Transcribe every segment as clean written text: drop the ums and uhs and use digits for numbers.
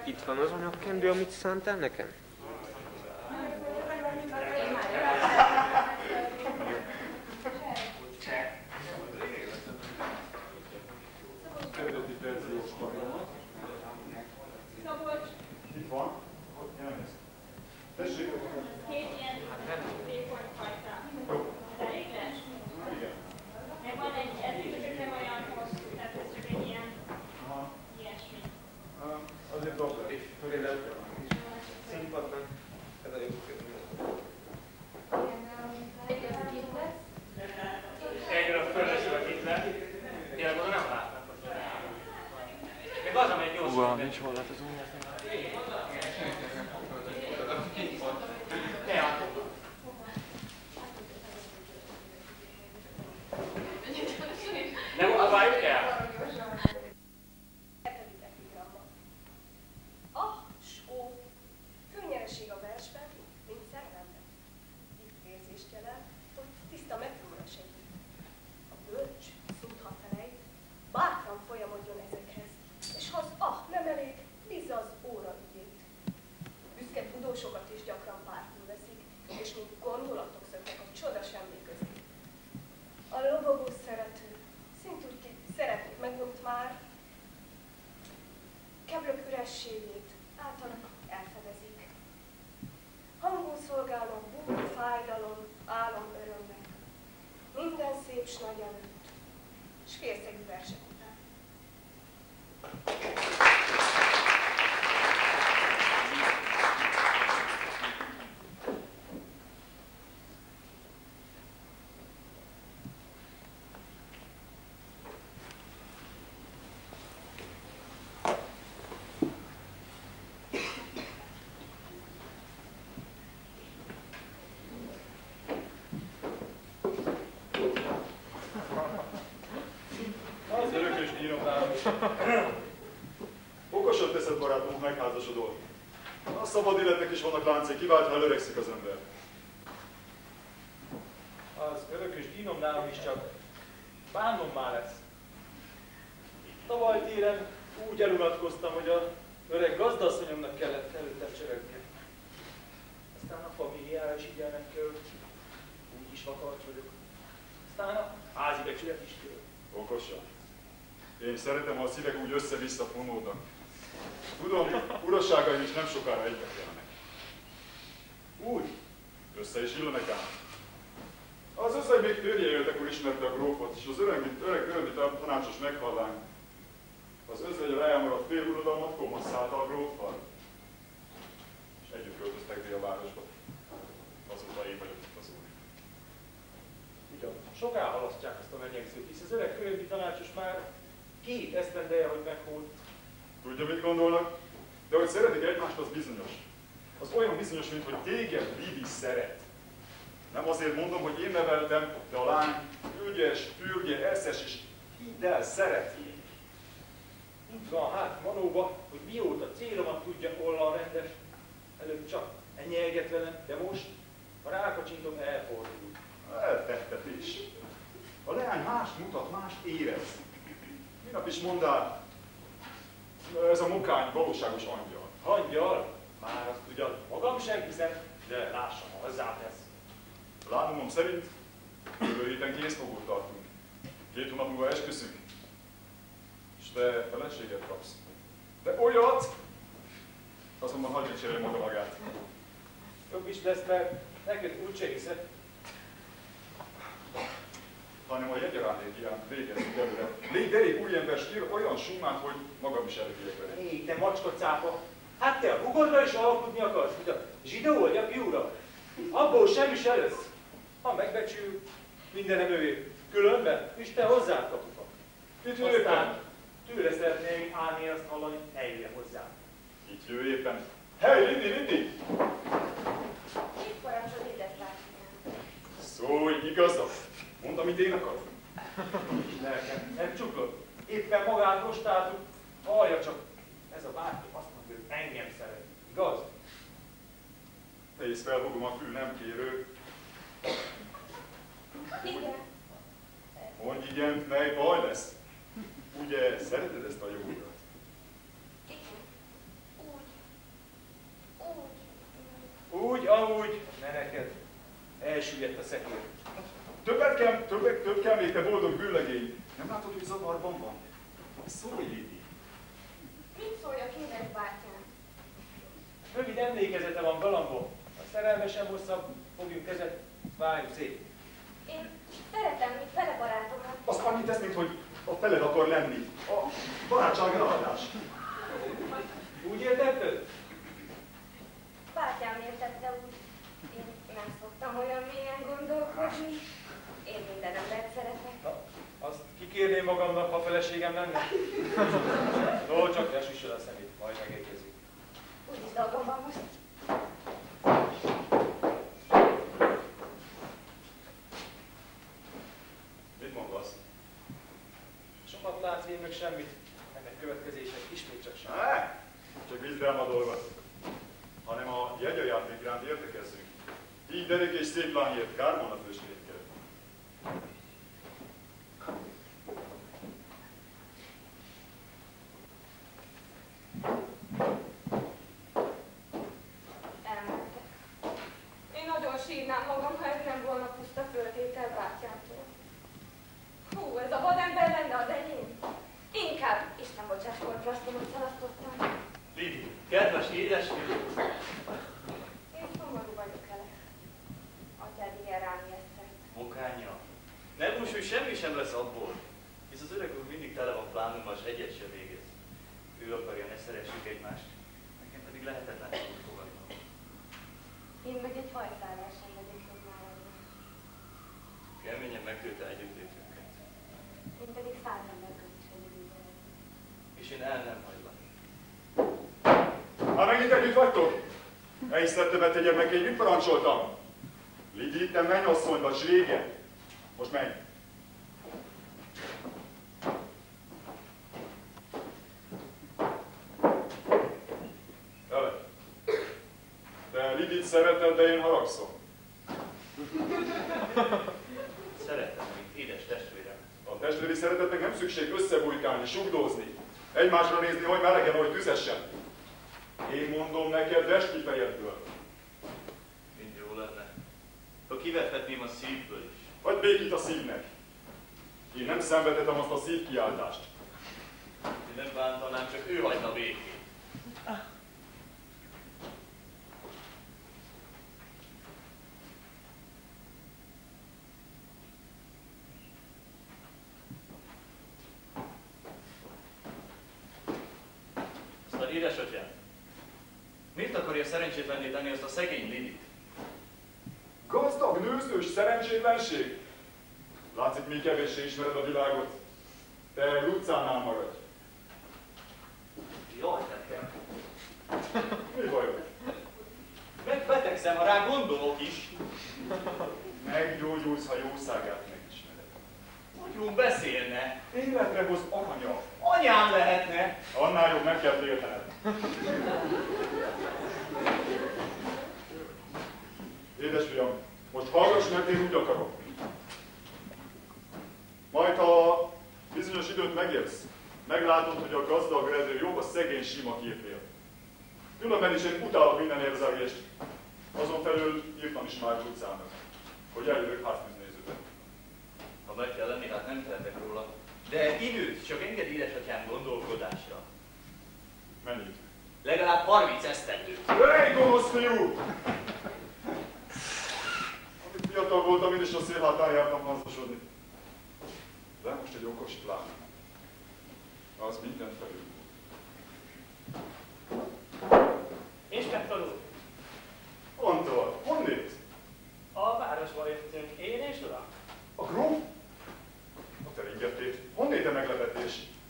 Itt van az a kendő, amit szántál nekem? Itt van? Tessék? Két ilyen vékonyfajta. Elég lesz? Igen. Meg van egy, ez is nem olyan hosszú, tehát ez csak egy ilyen, ilyesmi. Azért dobd is. Színpadban. Ez a jó. Egyről a fölösről itt le. Tényleg oda nem látnak. Még az, amely 8 Uha, nincs hol lett az ujját. Nem abáljuk el? Ó, főnyereség a versben, mint szerelemben. Itt érzést jelent, hogy tiszta megtanul a segít. A bölcs szót, ha felejt, bátran folyamodjon ezekhez, és ha az nem elég, bízza az óra ügyét. Büszke tudósokat is gyakran pártul veszik, és mint gondolatok szöknek a csoda semmi közé. A lobogó szerető, szintúgy ki szeretnék megmond már, keblök ürességét általak elfedezik. Hangon szolgálnak búr, fájdalom, álom örömnek. Minden szép s nagy előtt, s félszegű versek után. Az örökös díjom nálam is. Okosan teszed, barátom, ha megházasodol. A szabad életnek is vannak láncai, kivált, ha előregszik az ember. Az örökös dínom nálam is csak bánnom már lesz. Tavaly téren úgy elunatkoztam, hogy az öreg gazdasszonyomnak kellett előttem csörögni. Aztán a familiára is igyelnek kell, úgy is vakarcs vagyok. Aztán a házi becsület is kell. Okosan. Én szeretem, ha a szívek úgy össze-vissza fonódnak. Tudom, urasságaim is nem sokára egybe kellenek. Úgy, össze is illenek ám. Az özvegy még férje akkor ismerte a grófot, és az öreg örömit tanácsos meghallán. Az özvegy a rájamaradt fél uradalmat komasszálta a gróffal. És együtt költöztek délvárosba. Azóta én vagyok itt az úr. Ugyan, sok elhalasztják ezt a menyegzőt, hisz az öreg körömbi tanácsos már 2 esztendeje, hogy meghólt. Tudja, mit gondolnak? De hogy szeretik egymást, az bizonyos. Az olyan bizonyos, mint hogy téged Bibi szeret. Nem azért mondom, hogy én neveltem, de a lány ügyes, fürge, eszes, és hidd el, szeret. Úgy van hát manóba, hogy mióta célomat tudja ollan rendes. Előbb csak enyelget velem, de most a rákacsintom elfordul. Eltettetés. A leány mást mutat, mást érez. Minap is mondál, ez a mokány valóságos angyal. Angyal? Már azt ugyan magam sem hiszem, de lássam, ha hozzátesz. Látomom szerint jövő héten készfogót tartunk. 2 hónap múlva esküszünk. És te feleséget kapsz. De olyat! Azonban hagyj dicsérje maga magát. Jobb is lesz, mert neked úgyse hiszed. Hanem a jegyarándék iránt végezzük előre. Légy derék úriember, s ír olyan sumát, hogy magam is elégülek vele. Hé, te macskacápa! Hát te a hugodra is alkudni akarsz, mint a zsidó vagy a fiúra. Abból semmi se lesz. Ha megbecsül, mindenem övé. Különben Isten hozzám kapufa. Aztán tőle szeretném állni azt hallani, helyre hozzám. Itt jövő éppen. Hely, Lindi! Itt parancsol ide látni. Szólj, igazat! Mondd, amit én akarok. Lelkem, nem csuklott. Éppen magát rostáltuk. Hallja csak, ez a bátyja azt mondja, hogy engem szeret. Igaz? Nézd, felfogom a fül, nem kérő. Igen. Mondj igen, mely baj lesz? Ugye szereted ezt a jó urat? Igen. Úgy. amúgy, ne neked. Elsüllyedt a szekér. Több kell még, te boldog bűlegény. Nem látod, hogy zavarban van? Szólj, Lidi. Mit szóljak édes bátyám? Rövid emlékezete van galambom. A szerelmesen hosszabb, fogjunk kezet, várjuk szép. Én szeretem, mint vele barátomat. Azt annyit tesz, mint hogy a feled akar lenni. A barátság eladás. Úgy értetted? Bátyám értette úgy. Én nem szoktam olyan mélyen gondolkodni. Én minden embert szeretek. Na, azt kikérném magamnak, ha feleségem lenne? No, csak ne süssön a szemét, majd megegyezik. Úgyis dolgom van most. Mit mondasz? Sokat látsz, én meg semmit. Ennek következések ismét csak sem. Csak vidd el a dolgot. Hanem a jegyajáték iránt értekezzünk. Így derék és szép lányért, kár van a főstétked. Elmentek. Én nagyon sírnám magam, ha ez nem volna puszta föltétel bátyámtól. Hú, ez a vadember lenne az enyém. Inkább Isten bocsáss volt rasztomot szalasztottam. Lidi, kedves édesfiú! Én szomorú vagyok ele. Atyád ilyen rám ijesztett. Bokánya, ne búsulj, semmi sem lesz abból, hisz az öreg úr mindig tele van plánummal, s egyet sem végez. Ő akarja, ne szeressük egymást, nekem pedig lehetetlen úgy fogadnom. Én meg egy hajszállás sem megyek jobb náladni. Keményen megtőtte együttlétünket. Én pedig 100 ember között is egyedül vagyok. És én el nem hagylak. Már megint együtt vagytok? Egyszer többet tegyem meg, én mit parancsoltam? Lidi, te mennyasszony vagy, s régen. Most menj. Ele. Te Lidit szereted, de én haragszom. Szeretem, mint édes testvérem. A testvéri szeretetnek nem szükség összebújkálni, sugdózni. Egymásra nézni, hogy melegen, hogy tüzesen. Én mondom neked, vesd ki fejedből. Mind jó lenne. Ha kivethetném a szívből is. Hagyd békít a szívnek. Én nem szenvedhetem azt a szívkiáltást. Én nem bántanám, csak ő hagyna békét. Aztán édesatyám, miért akarja szerencsétlenné tenni azt a szegény Lidit? Gazdag, nőzős szerencsétlenség? Látszik, mi kevéssé ismered a világot. Te utcánál maradj. Jaj, nekem. Mi bajod? Megbetegszem, ha rá gondolok is. Meggyógyulsz, ha jószágát megismered. Hogyan beszélne? Életre hoz anya. Anyám lehetne. Annál jobb meg kell féltened. Édesfiam, most hallgass meg, én úgy akarok. Majd, ha bizonyos időt megérsz, meglátod, hogy a gazdag redő jobb a szegény sima képnél. Különben is én utálok minden érzelgést. Azon felül írtam is már utcának, hogy eljövök háztűznézőbe. Ha meg kell lenni, hát nem tehetek róla. De időt csak enged édesatyám gondolkodásra. Mennyit? Legalább 30 esztendőt. Ej, gonosz fiú! Amíg fiatal voltam, én is a szél hátán jártam házasodni. De most egy okos plán. Az mindent felül. Inspektor úr, Antal, honnét? a városba jöttünk, én és uram. A gróf? A te ringetét. Honnét a meglepetés?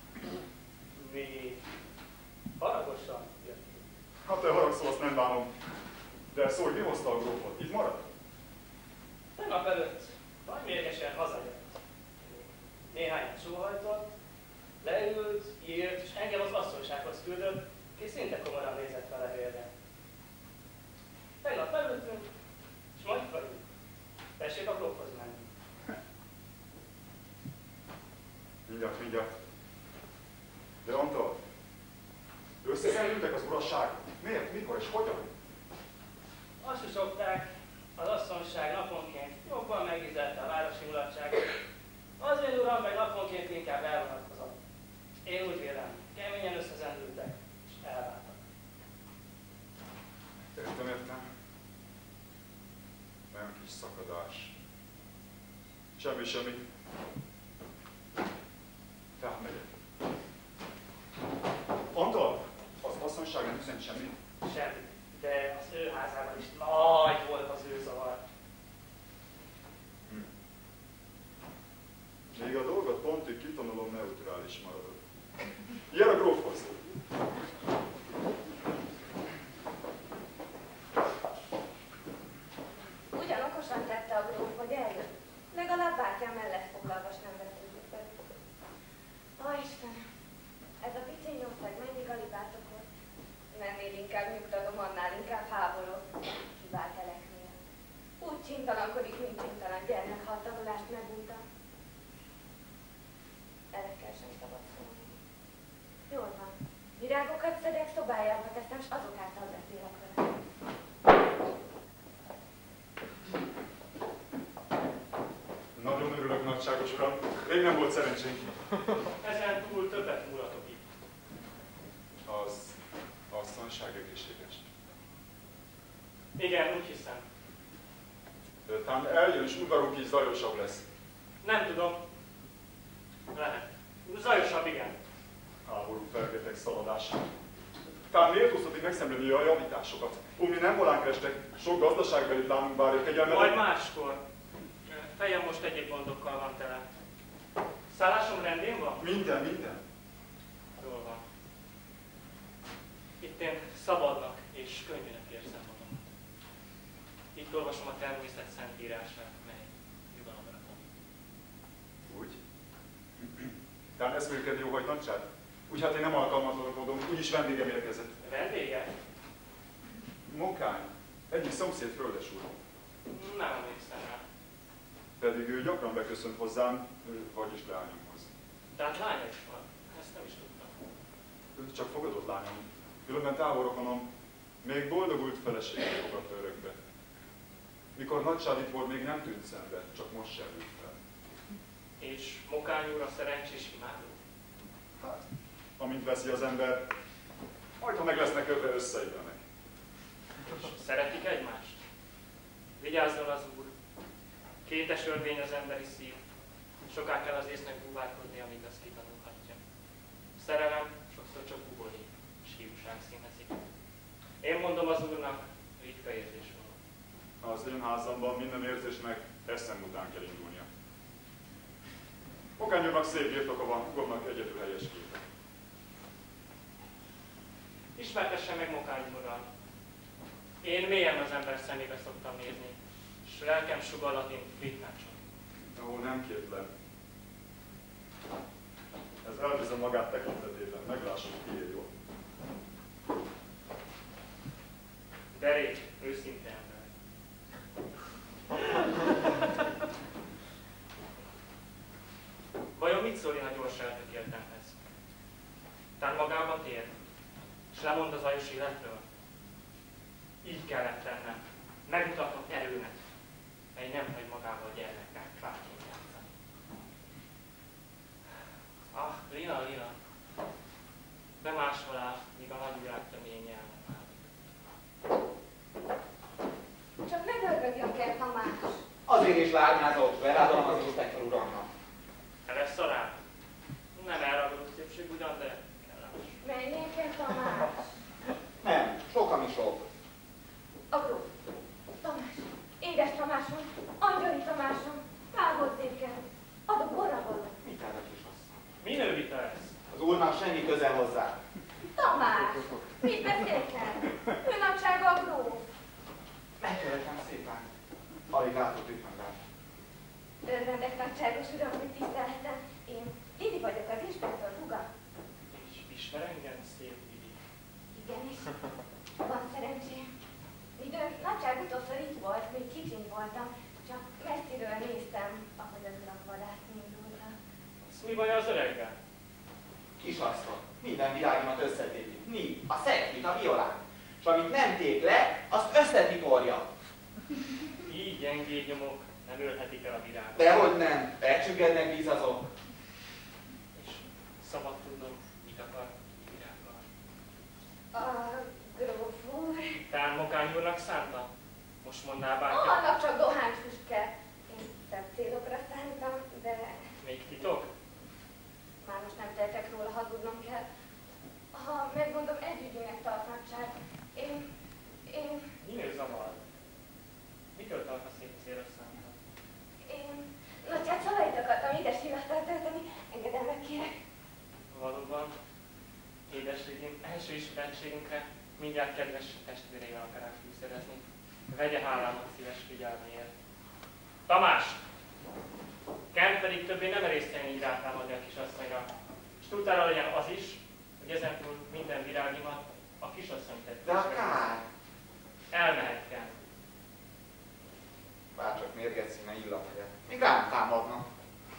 Mi haragosan jöttünk. Hát te haragszol, azt nem bánom. De szólj, mi hozta a grófot? Itt marad? Tegnap előtt nagy mérgesen hazajött. Néhányat sóhajtott, leült, írt, és engem az asszonysághoz küldött, ki szinte komolyan nézett a levélre. Tegnap leültünk, és majd vagyunk. Tessék a grófhoz menni. Mindjárt, mindjárt. De Antal, összeszerültek az urasságot? Miért, mikor és hogyan? Azt is szokták, az asszonyság naponként jobban megízelte a városi mulatságot. Az én uram meg naponként inkább elvonatkozott. Én úgy vélem, keményen összezendültek, és elváltak. Értem. Nagyon kis szakadás. Semmi. Tehát megyek. Antal, az asszonyság nem üzent semmit? Semmi. De az ő házában is nagy volt az ő zavar. Még a dolgot pontig kitanulom, neutrális maradok. Ilyen a grófhoz. Ugyan okosan tette a gróf, hogy eljött. Legalább bátyám mellett foglalva nem vetődött velük. Ó, Istenem, ez a pici ország mennyi galibátokon. Mennél inkább nyugtatom, annál inkább háborog. Kivált eleknél. Úgy csintalankodik, mint csintalan gyermek, ha a tanulást megunta. Elekkel sem szabad szólni. Jól van. Virágokat szedek, szobájába teszem, s azok által beszélek vele. Nagyon örülök, nagyságos uram. Rég nem volt szerencsénk. Ezen túl többet múlatok itt. Az asszonyság egészséges. Igen, úgy hiszem. Talán eljön, és udvarunk is zajosabb lesz. Nem tudom. Lehet. Zajosabb, igen. Háború felvétek szaladás. Talán méltóztatik megszemlélni a javításokat. Umni nem volánk restek, sok gazdaságbeli plánunk várja kegyelmet. Majd máskor. Fejem most egyéb gondokkal van tele. Szállásom rendén van? Minden. Jól van. Itt én szabadnak és könnyűnek érzem magam. Itt olvasom a természet szent írását, mely nyugalomra tanít. Úgy? Talán eszmélkedni jó hajtnagyság? Úgy hát én nem alkalmazkodom, úgyis vendégem érkezett. Vendége? Mokány. Egyik szomszéd földesúr. Nem emlékszem rá. Pedig ő gyakran beköszönt hozzám, vagyis leányomhoz. Tehát lánya is van. Ezt nem is tudtam. Csak fogadott lányom. Különben távol még boldogult feleséget fogadta örökbe. Mikor nagyság itt volt, még nem tűnt szembe, csak most sem jött fel. És Mokány úr a szerencsés imádó? Hát, amint veszi az ember, majd ha meg lesznek öve, összeillenek. És szeretik egymást? Vigyázzon az úr. Kétes örvény az emberi szív. Soká kell az észnek búvárkodni, amíg azt kitanulhatja. Szerelem sokszor csak buboli, s hívúság színezik. Én mondom az úrnak, ritka érzés van. Az én házamban minden érzésnek eszem után kell indulnia. Mokány úrnak szép birtoka van, hugomnak egyedül helyes képe. Ismertessen meg Mokány úrral. Én mélyen az ember szemébe szoktam nézni, s lelkem sugallat, mint Fritnácson. Ó, nem kétlem. Ez elbizom magát tekintetében, meglássuk, kié jól. Derék, őszinte ember. Vajon mit szól én a gyors eltökéltemhez? Tán magába tér, s lemond az ajos életről? Így kellett tennem, megmutatok erőmet, mely nem hagy magával gyermeknek fáként játszani. Ah, Lina, be máshol áll, míg a nagyvilág töménye elnek. Csak ne dörgögjön kell, Tamás. Azért is lárnyázok, verádom az inspektor uramnak. Te lesz a rá? Nem elragadó szépség ugyan, de kellemes. Menjél kell, Tamás. Nem, sok, ami sok. A gróf. Tamás. Édes Tamásom. Angyali Tamásom. Vágozzék el. Adok borravaló. Mit áll a kisasszony? Minő vita ez? Az úrnak semmi köze hozzá. Tamás. Mit beszélsz el? Ő nagysága a gróf. Megkövetem szépen. Alig látott itt meg rá. Örvendek nagyságos uram, hogy tisztelhetem. Én Lidi vagyok, az inspektor húga. És ismer engem, szép Lidi? Igenis. Van szerencsém. Midőn nagyság utolszor itt volt, még kicsiny voltam, csak messziről néztem, ahogy az urak vadászni indultak. Mi baj az öreggel? Kisasszony, minden világimat összetépi. Mi, a szekvit, a violán. És amit nem tép le, azt összetiporja. Így gyengéd nyomok nem ölhetik el a virágot. Dehogy nem, elcsüggednek vízazok. És szabad tudnom, mit akar virággal. A gróf úr... Tán Mokány úrnak szánta? Most mondná bárki. Annak csak dohányfüstke. Én szebb célokra szántam, de... Még titok? Már most nem tehetek róla, hazudnom kell. Ha megmondom, együgyűnek tart nagyság. Én... Minél zavar? Mitől tartasz én célra szánta? Nagyság szavait akartam édes illattal tölteni. Engedelmet kérek. Valóban, édességén, első ismerettségünkre mindjárt kedves testvéreivel akarák fűszerezni. Vegye hálámat szíves figyelméért. Tamás! Kent pedig többé nem erészteni így rátámadni a kisasszonyra. És tudtára legyen az is, hogy ezentúl minden virágimat a kisasszony tett. De a kár! Elmehet Kent. Bárcsak mérget színe illatja. Még rám támadnak.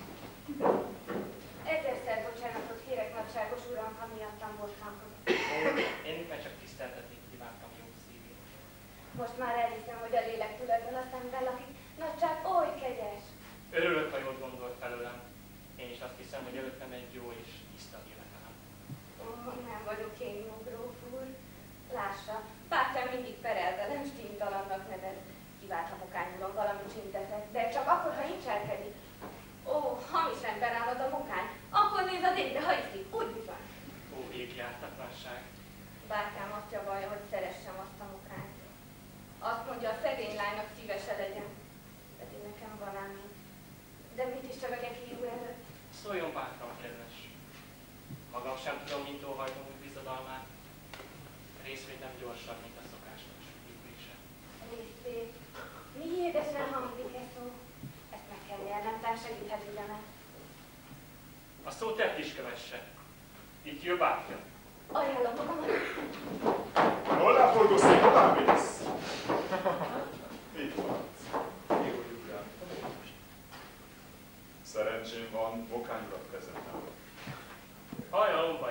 Ezerszer bocsánatot kérek, nagyságos uram, ha miattam bosszankodott. Én már csak tiszteltetni kívántam jó szívét. Most már elhiszem, hogy a lélek tulajdon a szemben lakik. Nagyság oly kegyes! Örülök, ha jót gondolt felőlem. Én is azt hiszem, hogy előttem egy jó és tiszta életem. Nem vagyok én jó, gróf úr. Lássa, bátyám mindig perel velem, stímtalannak nevez. Kivált a mokányulom valamit csintetek, de csak akkor, ha incselkedik. Ó, hamis ember álmod a mokány, akkor néz az égre, ha iszik, úgy bizony. Ó, égjártatlanság. Bátyám azt javalja, hogy szeressem azt a mokányt. Azt mondja, a szegény lánynak szívese legyen. Pedig nekem van ám így. De mit is csevegek író előtt? Szóljon bátran, kedves. Magam sem tudom, mint óhajtom úgy bizodalmát. Részvétem gyorsabb, mint a szokásos ülése. Részvét. Mi édesen hangzik-e szó? Ezt meg kell nyernem, tán segíthet ügyemet. A szó tett is kövesse. Itt jön bátya. Ajánlom magamat. Hol lápolgozték, hová mész? Itt van. Szerencsém van, Mokány urat prezentált. Hallja, Lombai.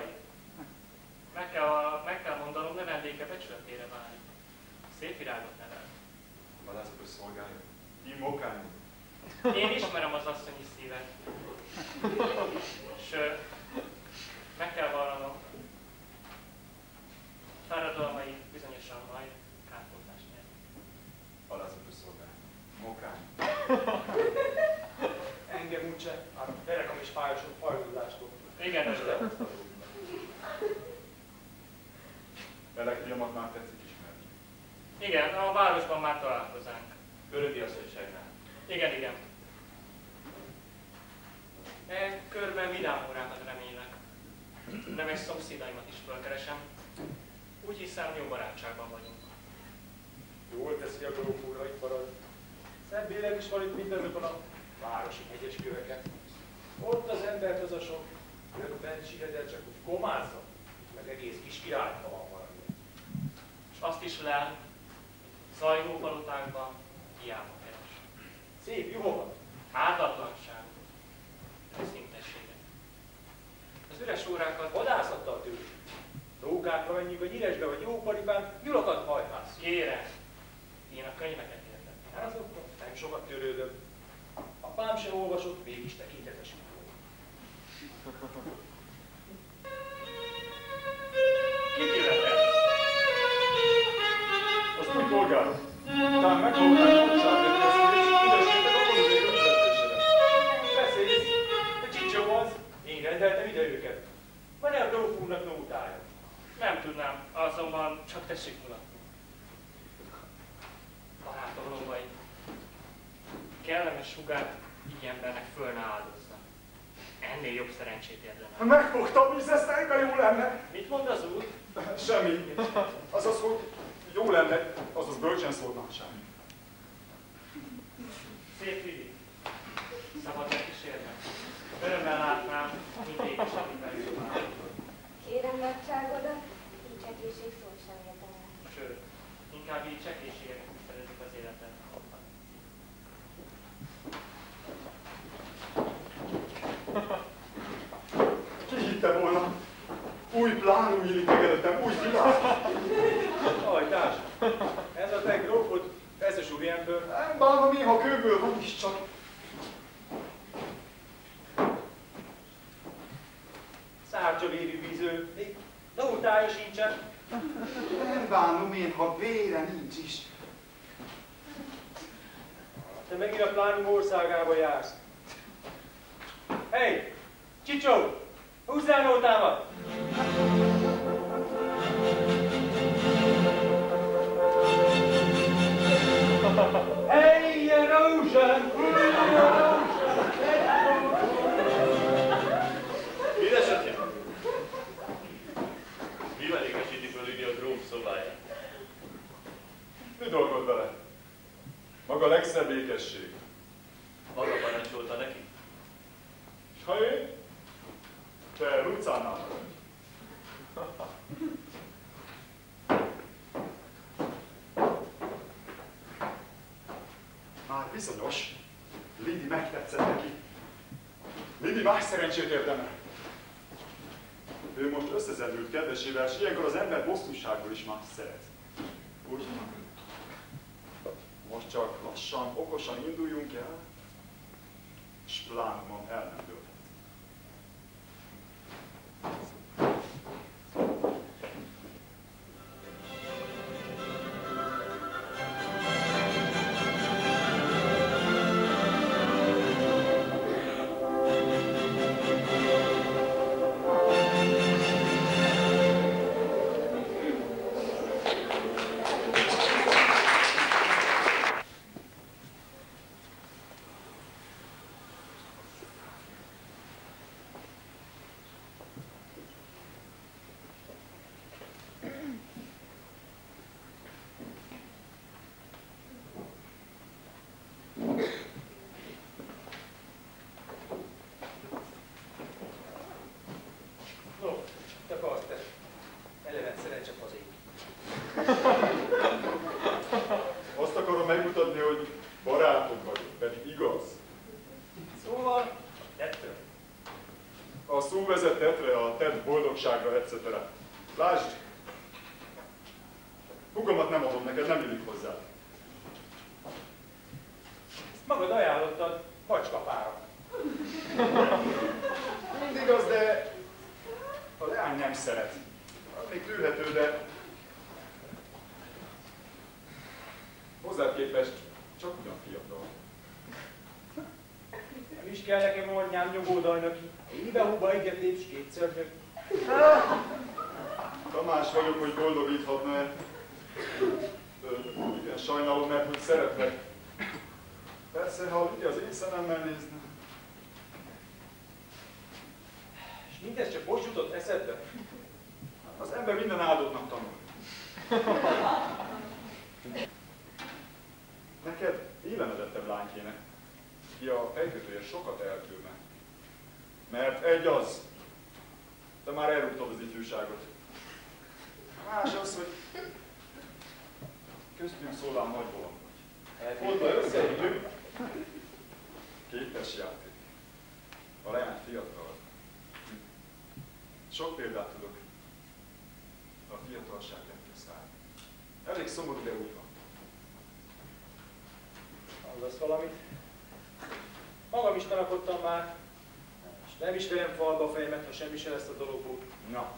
Meg kell mondanom, ne vendége becsületére válik. Szép virágot nevel. Vadázatos szolgálja. Én Mokány. Én ismerem az asszonyi szívet. És meg kell vallanom, fáradalmai bizonyosan majd kárpótlást nyer. Vadázatos szolgálja. Mokány. Engem úgyse, hát derekam is fájosok fajlódástól. Igen, ez Elektriamat már tetszik ismerni. Igen, a városban már találkozánk. Körödi asszonyságnál. Igen, igen. Körben vidám órákat remélek. Nemes szomszédaimat is fölkeresem. Úgy hiszem, jó barátságban vagyunk. Jól teszi a gróf úr, ha itt marad. Szebb élet is van itt, mint azokon a városi hegyes köveken. Ott az embert az a sok rögben siedel, csak úgy komázza. Itt meg egész kis királyka van valami. És azt is lel, zajló palotákban hiába keres. Szép juhokat. Ártatlanság, őszintességet. Az üres órákat Vadászattal tőlük. Rókákra menjünk a nyíresbe vagy jóparipán, nyulakat hajhász. kérem, én a könyveket értettem. Azokkal nem sokat törődöm. Apám sem olvasott, mégis tekintetes volt. Kit illetett? Azt úgy polgárok. Talán meghallgatnám jóságért beszélni, és üdesítek a konzékra üdvözlésére. Beszélsz, de csicsó az. Én rendeltem ide őket. Van-e a gróf úrnak nótája? Nem tudnám, azonban csak tessék mulatni. Barátom Lombai, kellemes hugát így embernek föl ne áldozza. Ennél jobb szerencsét érdemel. Megfogtam, hisz ez teljesen jó lenne. Mit mond az úr? Semmi. Azaz, hogy jó lenne, azaz bölcsen szóltam semmi. Szép vidék. Szabad megkísérnem. Örömmel látnám, mint édesen belül. Kérem nagyságodat, így csekéség szó sem értem el. Sőt, inkább így csekélységek szeretik az életet. Ki hitte volna? Új plánum nyílik meg előttem, új világ. Ajtás, ez a Körülbelül van is csak. Szárcsavéri víző, még nótája sincsen. Nem bánom én, ha vére nincs is. Te megint a Plánum országába jársz. Hey, Csicsó, húzzál nótámat! Hey, erosion! Édesatya! Mivel ékesíti föl ide a gróf szobáját? Mi dolgod vele? Maga legszebb ékesség. Maga parancsolta neki? És ha én? Te Lucánál vagy. Már bizonyos, Lidi megtetszett neki. Lidi más szerencsét érdemel. Ő most összezendült kedvesével, és ilyenkor az ember bosszúságból is más szeret. Úgy? Most csak lassan, okosan induljunk el, és Plánumon el nem dőlhet. No, te akarsz te. Eleven szerencse hazék. Azt akarom megmutatni, hogy barátok vagyok, pedig igaz. Szóval, ettől. A szó vezet tetre, a tett boldogságra, etc. Lásd! Hugomat nem adom neked, nem illik hozzá. Ezt magad ajánlottad macskapára. Mind igaz, de a leány nem szeret. Az még tűrhető, de hozzád képest csak ugyan fiatal. Nem is kell nekem anyám nyomódajnak. Éve-hóba egyet lépsz, kétszer nő. Tamás vagyok, hogy boldogíthatna-e. Igen, sajnálom, mert hogy szeretlek. Persze, ha ugye az én szememmel nézne. És mindez csak most jutott eszedbe? Az ember minden áldottnak tanul. Neked élemedettebb lány kéne, ki a fejkötője sokat eltűrne. Mert egy az, te már elrúgtad az ifjúságot. Más az, hogy köztünk szólám nagy bolond vagy. Elfordul összeütünk. Kétes játék. A leány fiatal. Sok példát tudok. A fiatalság lett szár. Elég szomorú, de úgy van. Hallasz valamit? Magam is tanakodtam már, és nem is verem falba a fejemet, ha semmi se lesz a dologból. Na.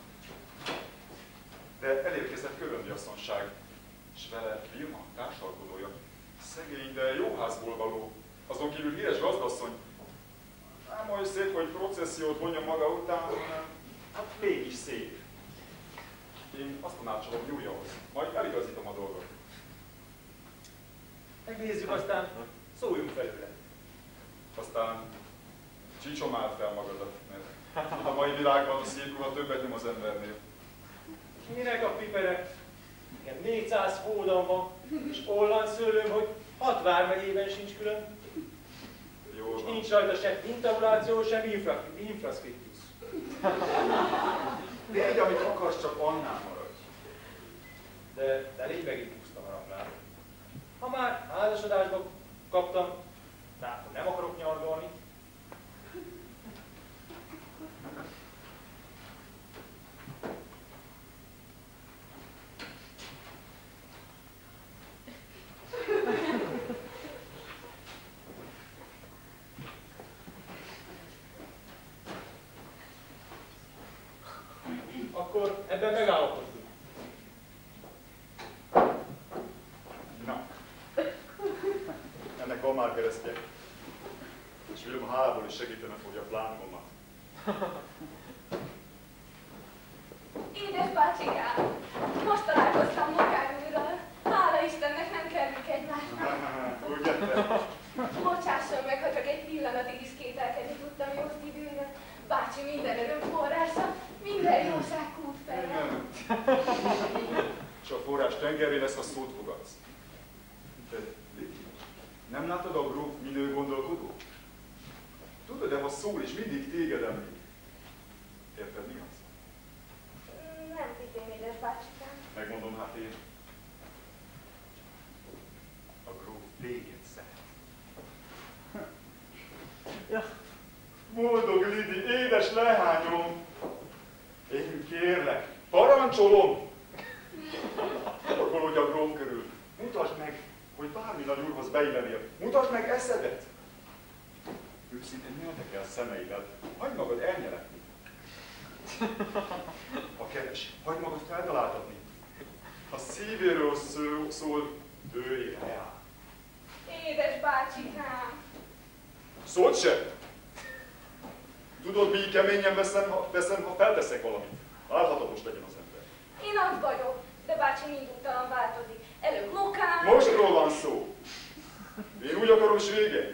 De elérkezett Köröndi asszonyság, és vele Vilma, társalkodója. Szegény, de jó házból való. Azon kívül híres gazdasszony. Nem olyan szép, hogy processziót vonja maga után, hanem hát mégis szép. Én azt tanácsolom, nyúljahoz. Majd eligazítom a dolgot. Megnézzük, aztán szóljunk felőle. Aztán csicsomáld fel magadat, mert a mai világban a szívkóna többet nyom az embernél. Minek a pipere? Nekem 400 hódam van, és ollan szőlőm, hogy 6 vármegyében sincs külön. Jól És van. nincs rajta se intauráció, sem infrascriptus. Légy, amit akarsz, csak annál maradj. De légy megint puszta maradnál. Ha már házasodásba kaptam, de akkor nem akarok nyargalni. Akkor ebben megállapodtunk. Na, ennek van már keresztje. És Vilma hálából is segítene fogja a plánomat. Édes bácsikám, most találkoztam Morgán úrral. Hála Istennek nem kerülünk egymásnak. Úgy jöttem. Bocsásson meg, ha csak egy pillanatig is kételkedni tudtam jó szívűre. Bácsi minden öröm forrása, minden jóság kútfeje. És a forrás tengerén ezt a szót fogadsz. De, Liki, nem látod a gróf minő gondolkodó? Tudod-e, ha szól és mindig téged említ? Érted, mi az? Nem titém, édes bácsikám. Megmondom hát én. A gróf téged szeret. Boldog Lidi, édes lehányom! Én kérlek, parancsolom! Forgolódj a gróf körül. Mutasd meg, hogy bármi nagy úrhoz beillenél. Mutasd meg eszedet! Őszintén érdekel szemeidet. Hagyd magad elnyeletni. Ha keres, hagyd magad feltaláltatni. Ha szívéről szól, ő rá. Édes bácsikám. Szót se! Tudod, mi keményen veszem, ha felteszek valamit. Álhatatos legyen az ember. Én az vagyok, de bácsi mindúttalan változik. Előbb lokál... Mostról van szó. Én úgy akarom, és vége.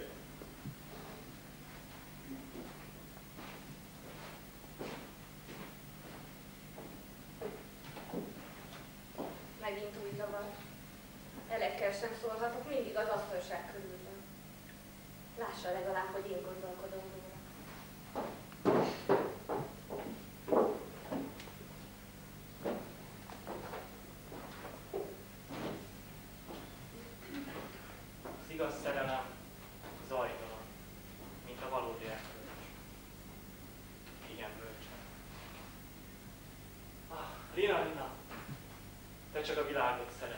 Megint új zavar. Elekkel sem szólhatok, mindig az asszonyság körül van. Lássa legalább, hogy én gondolkodom róla. Az igaz szerelem zajtalan, mint a valódi erkölcs. Igen, bölcsen. Lina, Lina, te csak a világot szereted.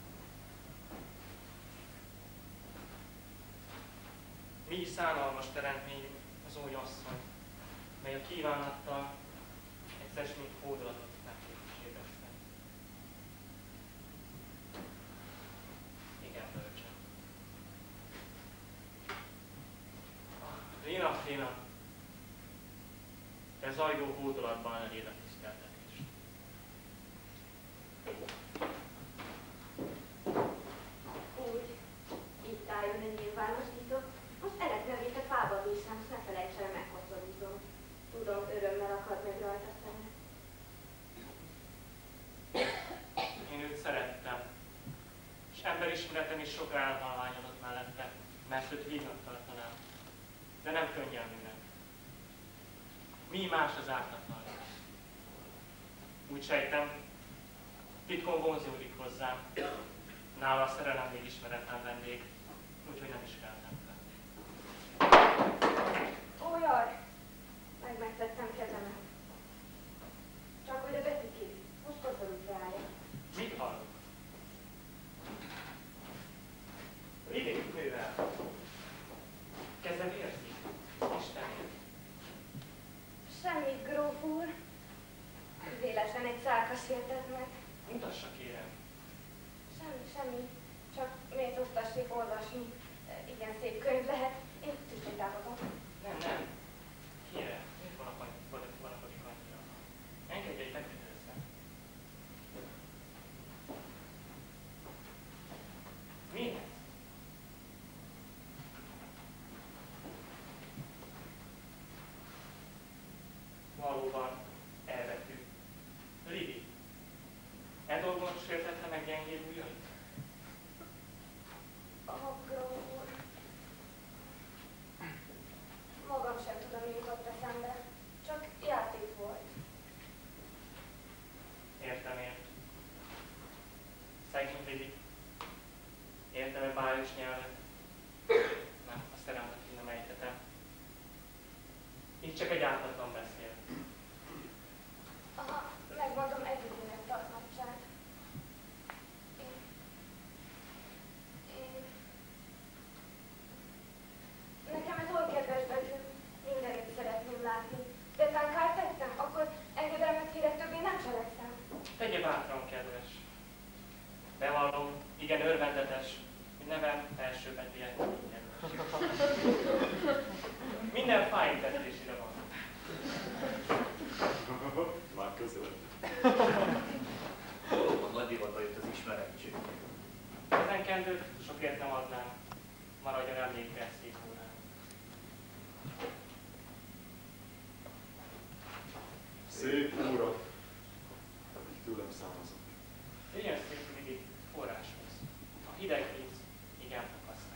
Mi szánalmas teremtmény az új asszony, mely a kívánattal egyszer mint hódolatot megképviségezte. Igen, bölcsen. Lina, Lina, te zajgó hódolatban eléd a tiszteltetést. Úgy, itt álljon egy nyilvános titok. Most Elek nevét a fába vízem, s ne felejts el, megkoszorúzom. Tudom, örömmel akad meg rajta szeme. Én őt szerettem, és emberismeretem is sokra elhalványodott mellette, mert őt hívnak tartanám. De nem könnyelműnek. Mi más az ártatlan? Úgy sejtem, titkon vonzódik hozzám. Nála a szerelem még ismeretlen vendég, úgyhogy nem is kell nem lenni. Ó, jaj! Megtettem kezemet. Csak hogy a betűkész, most koszorúz rája. Mit hallok? Lidi, mivel? Kezed érzi? Istenért. Semmit, gróf úr. Véletlen egy szálka sértett meg. Mutassa, kérem. Semmi. Csak méltóztassék olvasni. Igen, szép könyv lehet. Én tücsét távolom. Nem. Kérem, miért vonakodik annyira? Engedj egy megkötőzzen. Mi ez? Valóban elvető. Lidi, e dolgon sértette meg gyengébb ujjait? Gróf úr. Magam sem tudom, mi jutott eszembe. Csak játék volt. Értem. Szegény Lidi. Értem-e bájos nyelvet? Nem, a szerelmet nem ejthetem. Itt csak egy ártatlan beszél. Aha, megmondom, egyébként tart nagyság. Igen örvendetes, hogy nevem első betűje ingyenes. Minden fájtetésére van. Már közel. Valóban nagy divatba jött az ismerettség. Ezen kendőt sokért nem adnám, maradjon emlékre szép órán. Szép óra, akik tőlem származott. Jöjjön szép mindig forráshoz. A hideg víz igen tapasztál.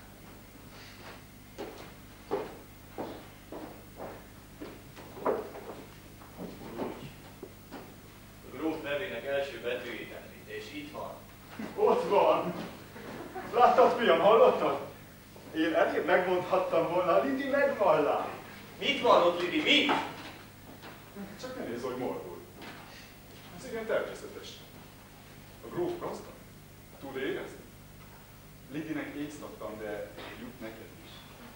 Úgy. A gróf nevének első betűjét említ, és itt van. Ott van! Láttad, fiam, hallottad? Én elébb megmondhattam volna, Lidi megvallá. Mit van ott, Lidi? Mit? Csak ne nézz, hogy mordul. Ez igen természetes. A gróf gazdag. Tud érezni? Lidinek éjszaktam, de jut neked is.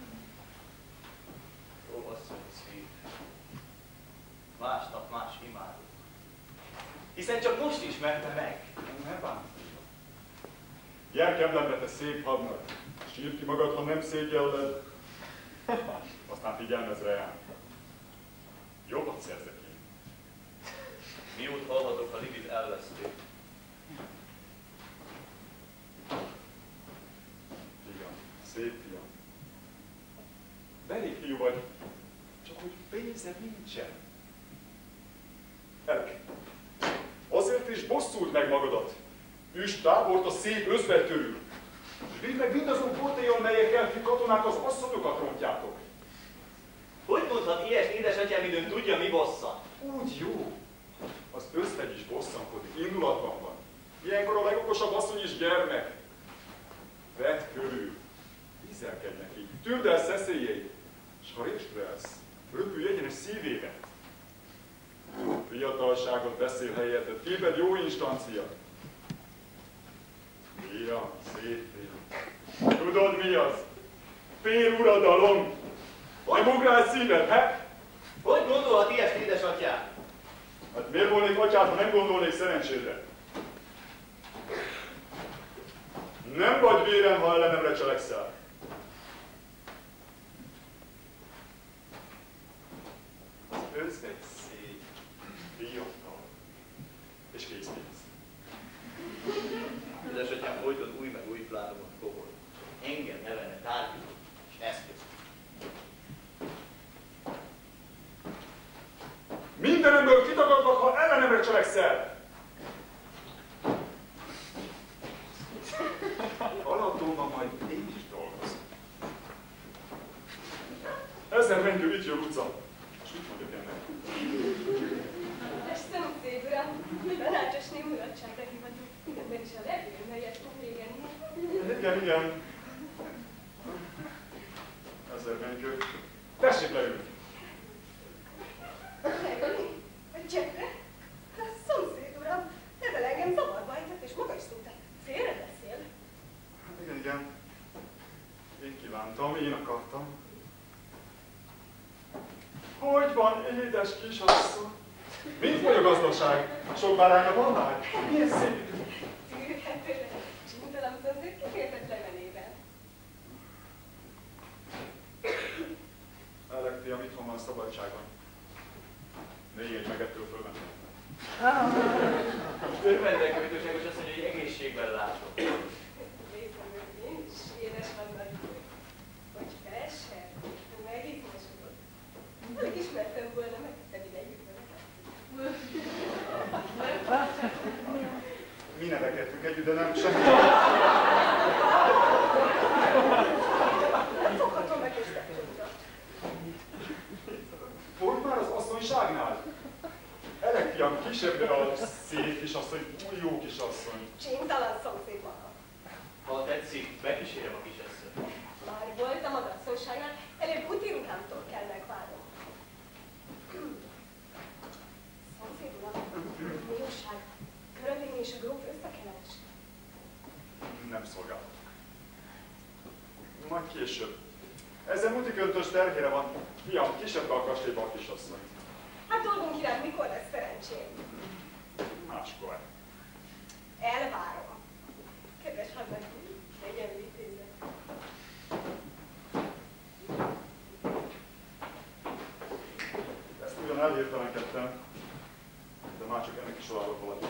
Ó, asszony szív. Másnap más imádó. Hiszen csak most ismerte meg. Ne bánt. Jár keblembe, te szép hadnagy. Sírd ki magad, ha nem szégyelled. Aztán figyelmezz rám. Jobbat szerzek én. Miót hallhatok, ha Lidit elveszték. Fiam, szép fiam. Belép fiú vagy, csak hogy pénzed nincsen. Elke, azért is bosszult meg magadat. Üsd tábort a szép özvegy körül. És vidd meg mindazon portélyon, melyekkel ti katonák az asszonyokat rontjátok. Hogy mondhat ilyes édesatyám, időn tudja, mi bosszant? Úgy jó. Az özvegy is bosszankodik, indulatban van. Ilyenkor a legokosabb asszony is gyermek. Vedd körül, vizelkedj neki, tűrd el szeszélyeit, s ha részt vesz, röpülj egyenes szívébe. Fiatalságot beszél helyetted, képed jó instancia. Fiam, szép fiam. Tudod mi az? Féluradalom. Nem ugrál szíved, he? Hogy gondolhat ilyes édesatyám? Hát miért volnék atyád, ha nem gondolnék szerencsédre? Nem vagy vérem, ha ellenemre cselekszel. Az özvegy szép, fiatal és készpénz. Édesatyám folyton új meg új plánokat kóbol. Engem nevene tárgyaló és eszköz. Mindenemből kitagadlak, ha ellenemre cselekszel. Alattomban majd én is dolgozom. Ezer mennyi itt jön utca. És mit mondjak ennek? Szép uram, tanácsos némulatságra hivatott. Mindenben is a levő, melyet fog végeni. Igen. Ezer mennyi. Tessék leülni. Leülni? Cseppre? A szomszéd uram, ezzel engem zavarba ejtett, és maga is szinte félre beszél. Igen. Én kívántam, én akartam. Hogy van, édes kisasszony? Mint vagy a gazdaság? Sok bárányra van már? Milyen szép! Tűrhetően, csintalan szomszéd kifértett levelében. Elek, fiam, itthon van szabadságon. Még egy meg ettől fölmenni. Örvendek, kötőságos azt mondja, hogy egészségben látok. Nézem, hogy én is édes hadnagy. Hogy felesen, megizmosodott. Alig ismertem volna meg, pedig együtt vele. Mi nevekedtünk együtt, de nem semmi. Nem foghatom meg összecsúcsot. Volt már az asszonyságnál? Elek, fiam, kisebb, de a szép kisasszony, új jó kisasszony. Csintalan szomszéd maga. Ha tetszik, bekísérem a kisasszony. Már voltam az asszonyságnál, előbb Utirukámtól kell megvárnom. Szomszéd uram, jóság, Körövény és a gróf össze kell esni. Nem szolgálok. Majd később. Ezen mutiköntös terhére van. Fiam, kisebb a kastélyba a kisasszony. Hát dolgunk iránt mikor lesz szerencsém? Máskor. Elvárom. Kedves hadnagy hirtelenkedtem, de már csak ennek is alállok valaki.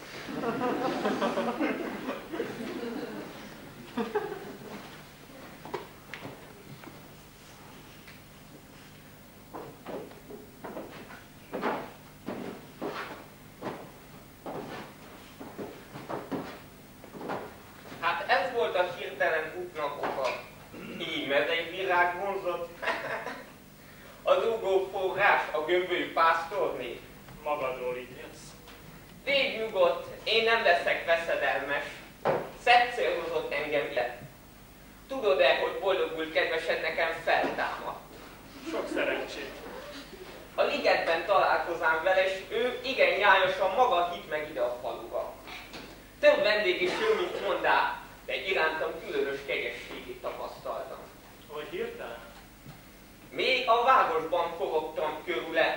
Hát ez volt a hirtelen útnak oka. Így mezei virág vonzott. A dugó forrás, a gömbölyű pásztorné. Magadról így jössz. Légy nyugodt, én nem leszek veszedelmes. Szebb cél hozott engem ide. Tudod-e, hogy boldogult kedvesed nekem feltámad? Sok szerencsét. A ligetben találkozám vele, és ő igen nyájasan maga hitt meg ide a faluba. Több vendég is ő, mint mondá, de irántam különös kegyességét tapasztaltam. Hogy hirtelen? Még a vágosban forogtam körüle.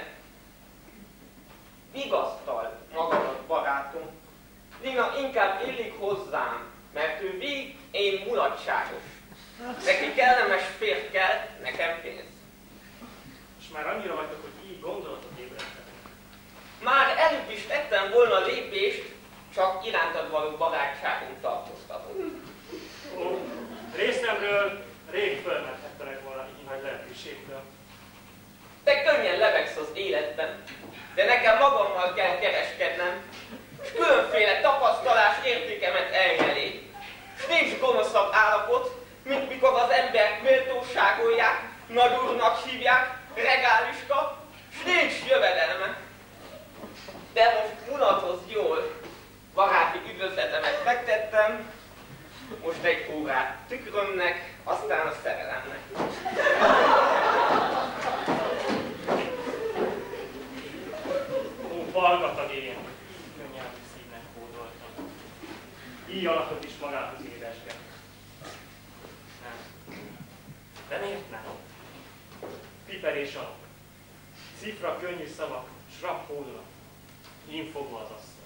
Vigasztal magadat, barátom. Lina inkább illik hozzám, mert ő vég, én mulatságos. Neki kellemes férj kell, nekem pénz. És már annyira vagytok, hogy így gondolatot ébredtek. Már előbb is tettem volna lépést, csak irántad való barátságunk tartóztatott. Ó, részemről rég fölmenthettelek volna így nagy lehetőségből. Te könnyen lebegsz az életben, de nekem magammal kell kereskednem, és különféle tapasztalás értékemet elnyeli. S nincs gonoszabb állapot, mint mikor az embert méltóságolják, nagy úrnak hívják, regáliska, s nincs jövedelme. De most mulatozz jól, baráti üdvözletemet megtettem, most egy órát tükrömnek, aztán a szerelemnek. Ó, hallgatag én, könnyelmű szívnek hódoltam. Így alakot is magához édesget. Nem. De miért nem? Piper és alak. Cifra, könnyű szavak, s rap hódolat. Én fogva az asszony.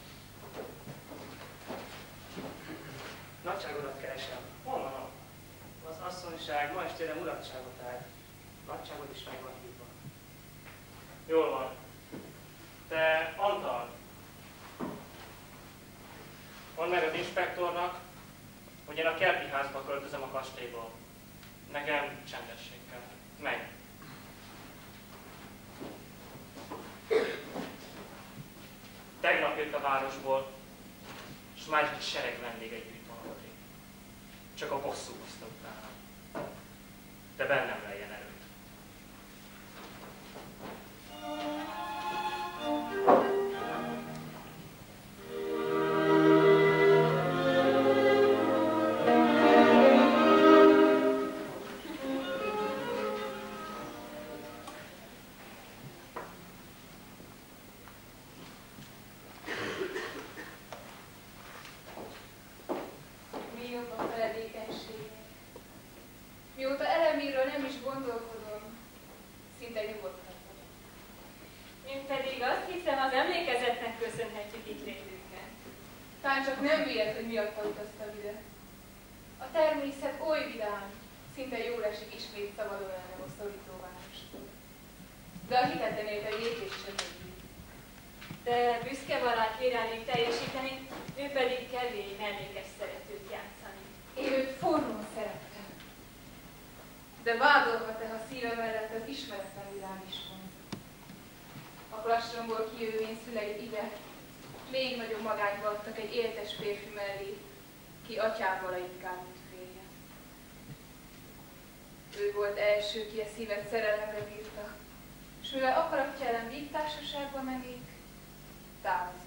Nagyságodat keresem. Hol van? Az asszonyság ma estére mulatságot áll. Nagyságod is meg van hívva. Jól van. Te, Antal, mondd meg az inspektornak, hogy én a kerti házba költözöm a kastélyból. Nekem csendesség kell. Meg. Tegnap jött a városból, és már egy sereg vendéget gyűjt magadé. Csak a bosszú hozta utána. De bennem lejjen erőt. Mióta Elemirről nem is gondolkodom, szinte nyugodtan vagyok. Én pedig azt hiszem, az emlékezetnek köszönhetjük itt létünket. Talán csak nem vélet, hogy miatta utaztam ide. A természet oly vidám, szinte jól esik ismét szabadon lennem a szorító várost. De a hitetlenél egy lépést sem együtt. De büszke valaki irányít teljesíteni, ő pedig kevés mellékes szeretőt játszani. Én őt forrón szerettem. De vádolhat-e, ha szíve mellett az ismeretlen világ is vonz? A klastromból kijövőén szülei ide még nagyobb magányba adtak egy éltes férfi mellé, ki atyával a itkán, mint férje. Ő volt első, ki a szívet szerelemre bírta, és mivel akaratja ellen vígtársaságba mennék, távozott.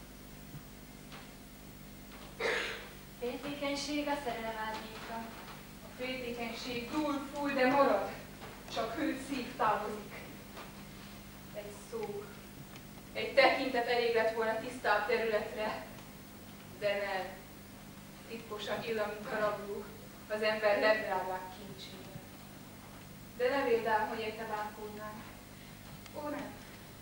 Féltékenység a szerelem árnyéka. A féltékenység dúl, fúj, de marad, csak hűt szív távozik. Egy szó, egy tekintet elég lett volna tisztább területre, de nem. Titkosan ill, mint haragú, az ember legdrágább kincsében. De ne véld ám, hogy érte bánkodnám. Ó, nem.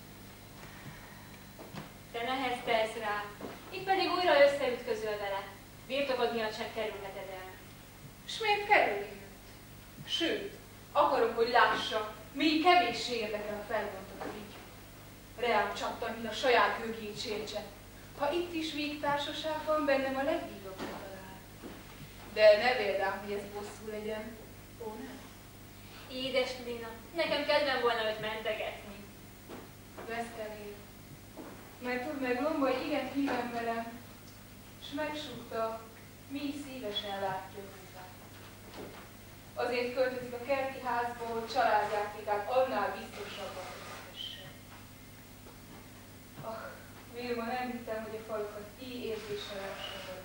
Te neheztelsz rá, itt pedig újra összeütközöl vele. Birtokod miatt sem kerülheted el. S miért kerülni? Sőt, akarom, hogy lássa, még kevéssé érdekel a felbontott ügy. Reám csaptam, mint a saját hőgét sértse. Ha itt is végtársaságban bennem a legvígabb talál. De ne véldám, hogy ez bosszú legyen. Ó, nem? Édes Lina, nekem kedvem volna őt mentegetni. Vesztelél. Mert tud meg Lombai igen híven velem, s megsúgta, mi szívesen látja hozzá. Azért költözik a kerti házba, hogy családjátékát annál biztosabban vezessen. Ah, Vilma, nem hittem, hogy a falukat így érzéssel lássam.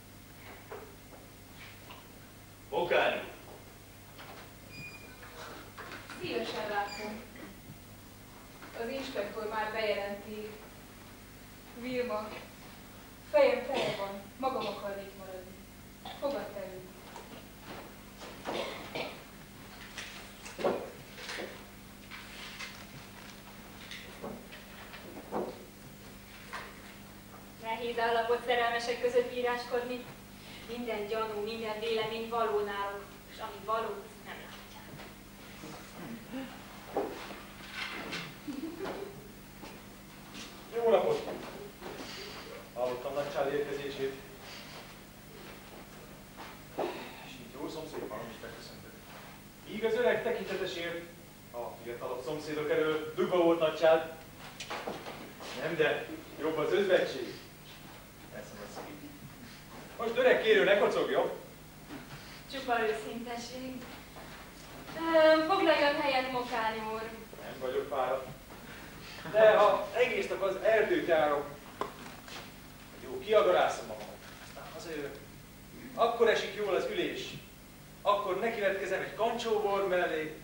Okányi! Szívesen látom. Az inspektor már bejelenti. Vilma, fejem tele van, magam akarnék maradni. Fogadd elő. Nehéz állapot szerelmesek között íráskodni. Minden gyanú, minden vélemény való náluk, és ami való, azt nem látják. Jó napot! Hallottam nagycsád érkezését. És így jó szomszéd van, is megköszönted. Így az öreg tekintetesért, a fiatalabb szomszédok elől dugva volt nagycsád. Nem, de jobb az özvegység. Ezt mondsz ki. Most öreg kérő, ne kocogjon. Csupa őszinteség. Foglaljon helyet, Mokány úr. Nem vagyok fáradt. De ha egész nap az erdőt járok, jó, kiagarászom magam, aztán hazajövök, akkor esik jól az ülés. Akkor nekivetkezem egy kancsóbor mellé.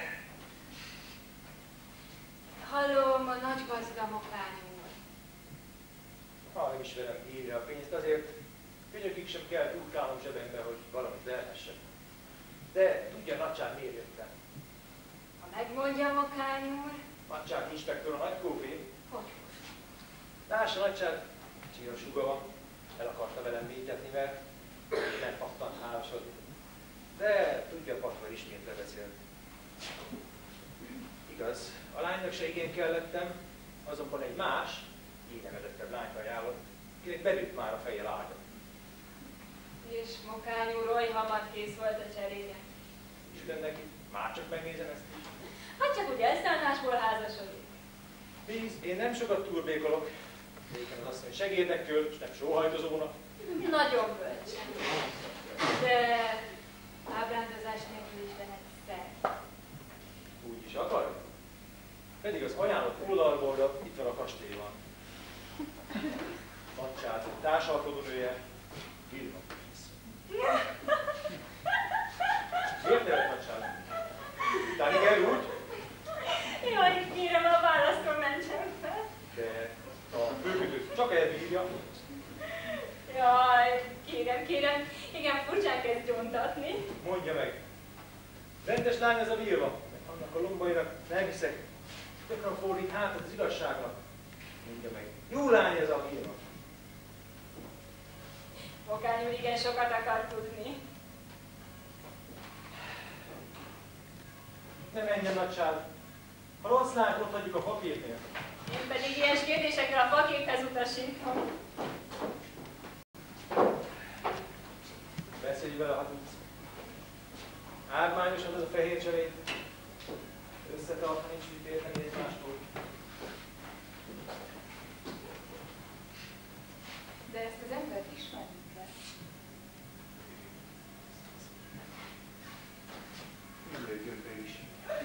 Hallom, a nagy gazda, Mokány úr. Ha nem is velem írja a pénzt, azért könyökig sem kell turkálnom zsebembe, hogy valamit elhessek. De tudja nagycsád, miért jöttem? Ha megmondja, Mokány úr. Nagycsád inspektor a nagykófé. Hogy? Lássa, nagycsád, csinos húga van, el akarta velem vétetni, mert nem pattant házasodni. De tudja, Patvar ismét lebeszélt. Igaz, a lánynak se igen kellettem, azonban egy más, énemedettebb lányt ajánlott, akinek bedült már a feje lágya. És Mokány úr oly hamar kész volt a cseréje. Isten neki, már csak megnézem ezt is. Hát csak úgy elszállásból házasodik. Bíz, én nem sokat turbékolok. Éppen az asszony segédekről, és nem sóhajtozónak. Nagyon bölcsen. De ábrándozás nélkül is lehet szer. Úgy is akar? Pedig az ajánlott oldalból itt van a kastélyban. Nagycsád társalkodónője, Vilma Pénz. Miért tehet nagycsád? Utáni kell úgy? Jaj, kérem, a választól mentsem fel. De a főkötőt csak elbírja. Jaj, kérem, igen, furcsán kezd gyontatni. Mondja meg. Rendes lány ez a Vilma. Annak a Lombainak nem hiszek. Tökön fordít hátat az igazságnak. Mondja meg. Jó lány ez a Vilma. Mokány úr igen sokat akar tudni. Ne menjen, nagycsád. Ha rossz lányt, ott hagyjuk a faképnél. Én pedig ilyes kérdésekre a faképhez utasítom. Beszélj vele, ha tudsz. Ármányosan ez a fehér cseréd. Összetartva nincs mit érteni egymástól. De ezt az embert ismerjük kell. Minden gömbbe is.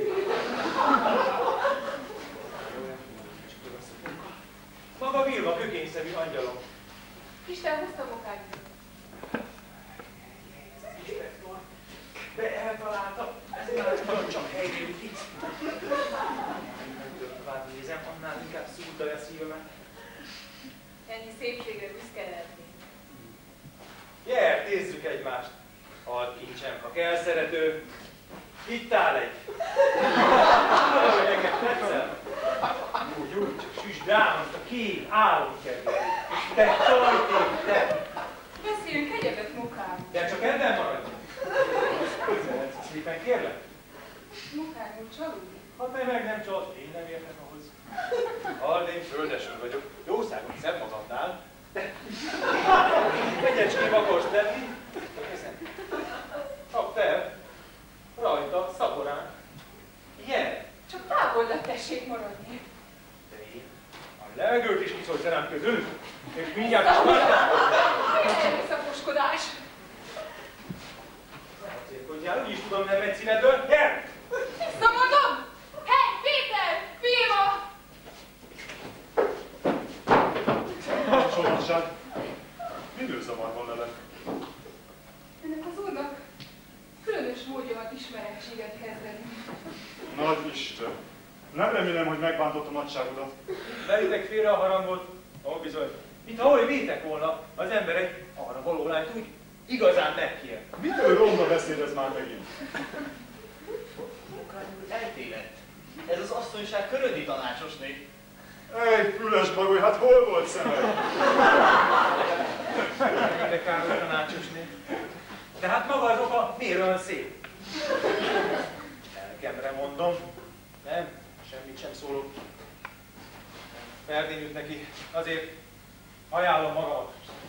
Maga Vilma, kökényszerű angyalom. Isten hozta Mokányt. Inspektor, de eltalálta, ez már csak helyén itt. Tovább nézem, annál inkább szúrta a szívemet. Ennyi szépségre büszke lehetni. Gyere, nézzük egymást. Add kincsem, ha kell, szerető. Itt áll egy. Hogy neked tetszel? Úgy, csak süsd rám azt a kék álomkedvet. Te csajték, te! Beszéljünk egyebet, Mokám. De csak ebben maradj. Közelhetsz szépen, kérlek. Mokám úr csalódik. Ha te meg nem csalsz, én nem értek ahhoz. Ardén földesről vagyok, jószágon szebb magadnál. Egyecském akarsz tenni? Ezen. Csak te, rajta, szaporán. Gyere! Csak távolra tessék maradni. De én a levegőt is kiszolsz rám közül, és mindjárt is látnám. Milyen szakoskodás! Acélkodjál, úgyis tudom, nem megy színedből. Gyere! Visszamondom! Hey, Péter! Vilma! Sonosság. Mindő zavar van veled. Ennek az úrnak különös módja van ismerettséget kezdeni. Nagy Isten! Nem remélem, hogy megbántott a nagyságodat. Velitek félre a harangot? Ó, bizony. Mintha oly vétek volna, az ember egy arra való lányt úgy igazán megkér. Mitől romba beszédez már megint? Munkányi úr eltévedt. Ez az asszonyság körödi tanácsosné. Ej, füles bagoly, hát hol volt szemed? De káros tanácsosné. De hát maga az oka miért olyan szép? Lelkemre mondom. Nem, semmit sem szólok. Ferdén üt neki, azért ajánlom magamat.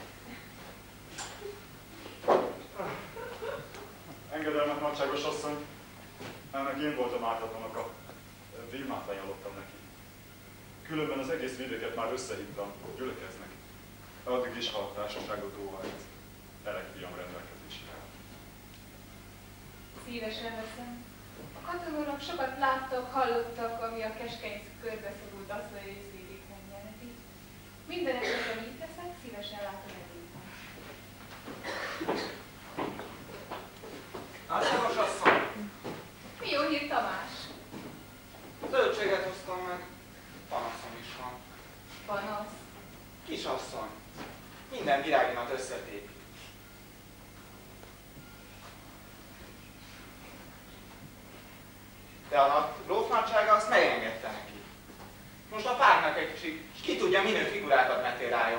Engedelmet, nagyságos asszony. Ennek én voltam ártatlanak, a Vilmát ajánlottam neki. Különben az egész vidéket már összehívtam, gyülekeznek. Addig is, ha a társaságot óhajt, elek fiam rendelkezésére. Szívesen veszem. A katonónak sokat láttak, hallottak, ami a keskeny körbeszorult asztalai részvédét megnyelheti. Minden esetben így teszek, szívesen látom edényben. Nagyságos asszony! Mi jó hír, Tamás? Zöldséget hoztam meg. Panaszom is van. Panasz. Kisasszony. Minden virágimat összetépi. De a grófnagysága azt megengedte neki. Most a pártnak egy kicsit, ki tudja, minő figurákat metél rájuk.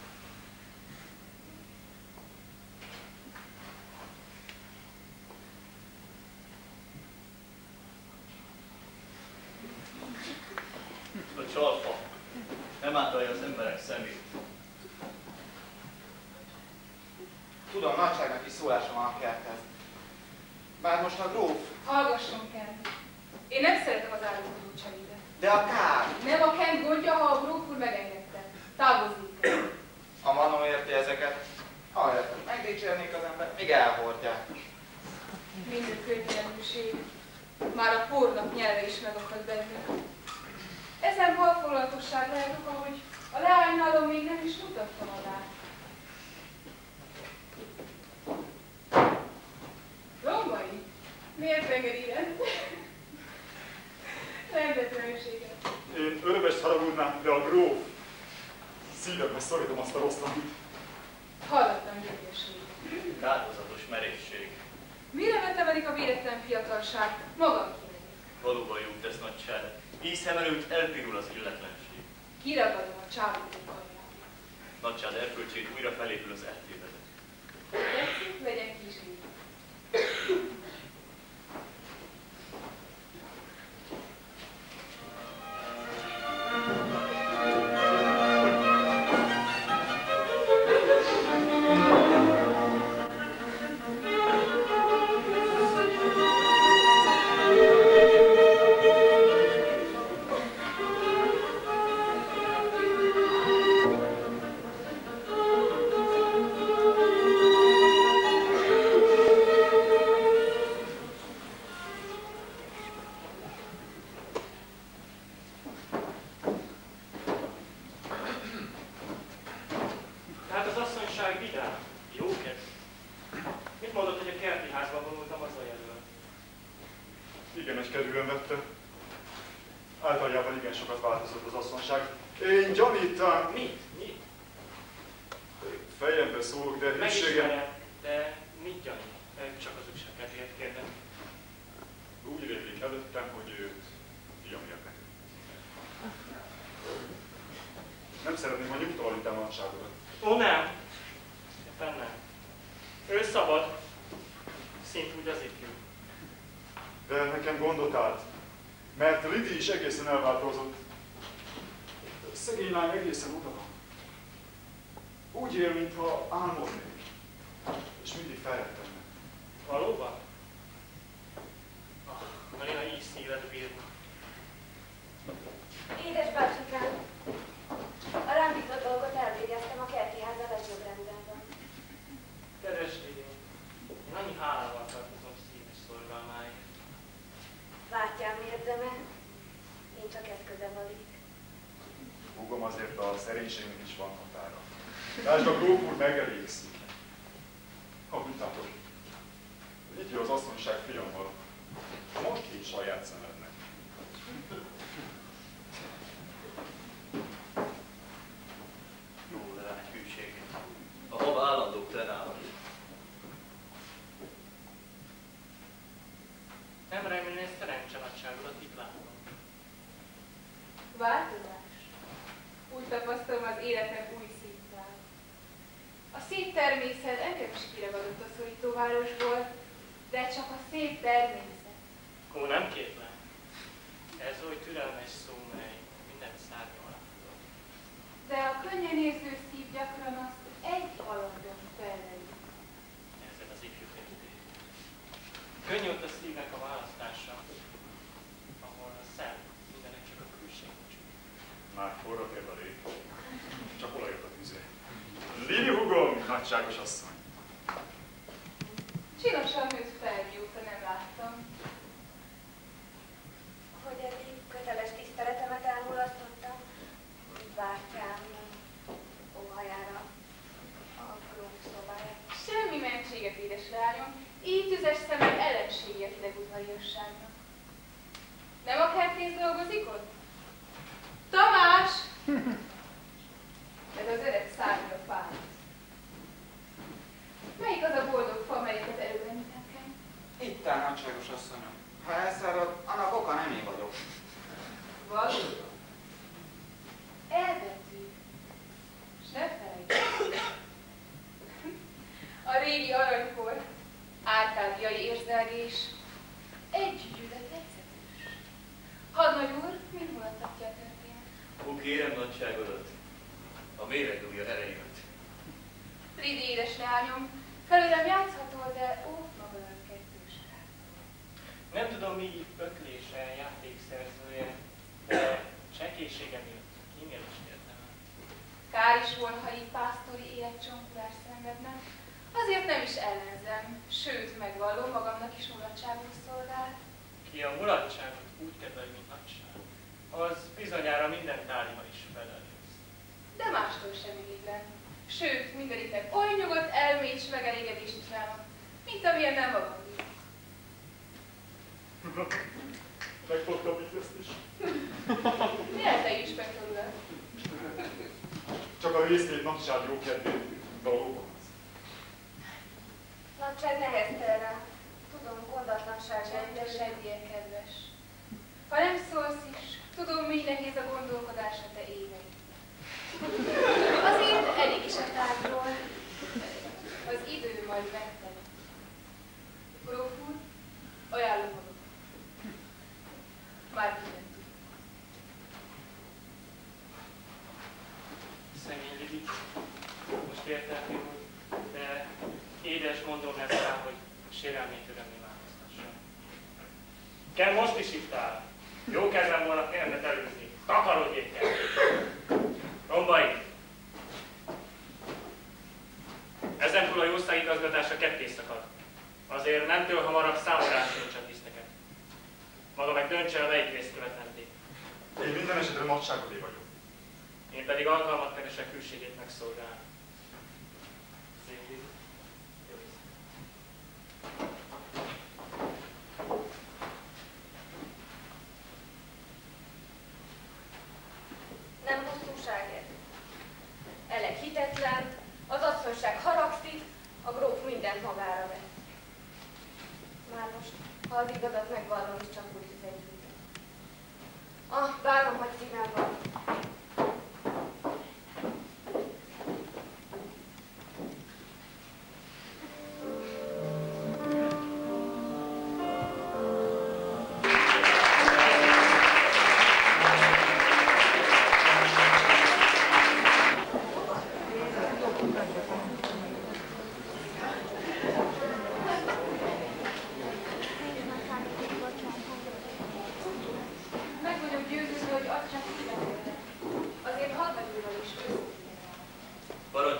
A csalfa nem átolja az emberek szemét. Tudom, nagyságnak is szólásom van a kerthez. Bár most a gróf... Hallgasson, Kent. Én nem szeretem az állapotú cserédet. De a kár! Nem a Kent gondja, ha a gróf úr megengedte. Távozik. A Manó érti ezeket. Ahelyett, hogy megdicsérnék az ember, még elhordják. Minden könnyelműség. Már a pornak nyelve is megakad bennük. Ezen balfoglalatosság lehet oka, hogy a leánynálom még nem is mutatta magát. Rombai? Miért enged ide? Rendetlenséget. Én örömest haragudnám, de a gróf. Szívembe szorítom azt a rossz napit. Hallottam gyönyörséget. Kárhozatos merészség. Mire vetemelik a véletlen fiatalság? Magam kimegyek. Valóban jó tesz nagyság. Így szem előtt elpirul az illetlenség. Kiragadom a csábító karját. Nagyság erkölcsét újra felépül az eltévedet. Tetszik, legyen kísérlet. Tehát az asszonyság vidám. Jó kedv. Mit mondott, hogy a kerti házban vonultam az elől? Igen, egy kedvűen vette. Általában igen sokat változott az asszonyság. Én gyanítám... Mit? Mit? Fejembe szólok, de hűségem... Megismerem, de mit gyanít? Csak az újságkedvéért kérdem. Úgy révlik előttem, hogy őt fiam érnek. Nem szeretném, ha nyugtalanítám nagyságodat. Ó, nem. Éppen nem. Ő szabad. Szint úgy az ifjú. De nekem gondot állt. Mert Lidi is egészen elváltozott. Szegény lány egészen oda van. Úgy él, mintha álmodnék. És mindig felrettennek. Valóban? Ha néha így szíved bírna. Édes bácsikám, a rám bízott dolgot elvégeztem a kerti ház a legjobb rendben. Kedves Lidi, én annyi hálával tartozom szíves szorgalmáért. Bátyám érzeme, én csak eszköze vagyok. Húgom, azért a szerénységnek is van határa. Lásd, a gróf úr megelégszik. Ha utátok, hogy itt jó az asszonyság fiammal, most így saját szemednek. Jó leány hűség, ahova állandók tenálnak. Nem remélem, szerencse nagyságodat itt látom. Változás. Úgy tapasztalom az életem új szintján. A szép természet engem is kiragadott a szorítóvárosból, de csak a szép természet. Ó, nem kétlem. Ez oly türelmes szó, mely mindent szárnya alá tudod. De a könnyen érző szív gyakran azt egy alapon felveri. Ezzel az ifjú férfi. Könnyű ott a szívnek a választása, ahol a szem mindenek csak a külség csúcs. Már forra kell a rég. Csak olajok a tüzé. Lili húgom, nagyságos asszony. Csinosan nőtt fel, mióta nem láttam. Hogy eddig köteles tiszteletemet elmulasztottam, bátyám óhajára a gróf szobáját. Semmi mentséget, édes lányom, így tüzes szemed ellensége hideg udvariasságnak. Nem a kertész dolgozik ott? Tamás! Ez az öreg szárnya fájt. Melyik az a boldog fa, melyeket elővenni nekem? Itt áll, nagyságos asszonyom. Ha elszárad, annak oka nem én vagyok. Valóban. Elvető. S ne felejtsd. A régi aranykor, árkádiai érzelgés, egy gyűjtődet egyszerűs. Hadnagy úr, mit mulattatja a történet? Ó, kérem nagyságodat, a méregúja erejét. Lidi édes leányom, felőlem játszhatol, de óvd magadat kettős rá. Nem tudom, mi öklése, játékszerzője, de csekélysége miatt kinél is kértem el. Kár is volna, ha így pásztori életcsonkulást szenvednem, azért nem is ellenzem, sőt, megvallom, magamnak is mulatságos szolgál. Ki a mulatságot úgy kedveli, mint nagyság, az bizonyára minden tárgyban is felelősz. De mástól sem irigylen. Sőt, mindeniknek oly nyugodt elmét s megelégedést kívánok, mint amilyen nem magam bírom. Megfogtam itt ezt is. Miért te inspektor urat? Csak a részét nagyság jó kedvét valóban. Nagyság neheztel rá. Tudom, gondatlanság Csendes legyél, kedves. Ha nem szólsz is, tudom, mi nehéz a gondolkodás a te éveid. Azért elég is a tárgyról. Az idő majd megteli. Gróf úr, ajánlom magam. Már mindent tud. Szegény Lidi, most értelmű úr, de édes mondom ezt rá, hogy sérelmét örömmé változtassa. Kell most is itt áll. Jó kezem volna félmet előzni. Takarodjék el! Rombai! Ezentúl a jószág igazgatása ketté szakad. Azért nemtől hamarabb számomra ásítsd a tiszteket. Maga meg döntse el, melyik részt követendé. Én minden esetre nagyságodé vagyok. Én pedig alkalmat keresek külségét megszolgálni. Szép Lidi. Jó éjszakát. Nem hosszúságért. Eleg hitetlen, az asszonyság haragszik, a gróf mindent magára vett. Már most, ha az igazat megvallom, is csak úgy az együtt. Várom, hogy szívem van.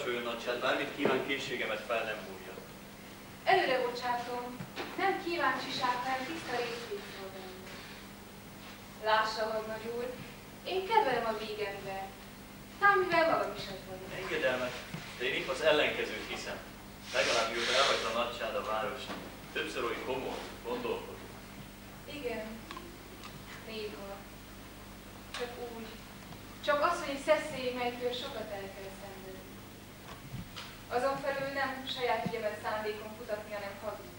parancsoljon nagyság, bármit kíván, készségemet fel nem múlja. Előre bocsátom, nem kíváncsiság, hanem tiszta részvételszolgálat. Lássa, hadnagy úr, én kedvelem a végember, tám mivel magam is az vagyok. Engedelmet, de én épp az ellenkezőt hiszem. Legalább mióta elhagyta a nagysád a várost, többször oly komoly, gondolkodó. Igen, néha. Csak úgy. Csak az, hogy egy szeszély, melytől sokat el kell szenvedni. Azon felül nem saját ügyemet szándékon kutatni, hanem hazudni.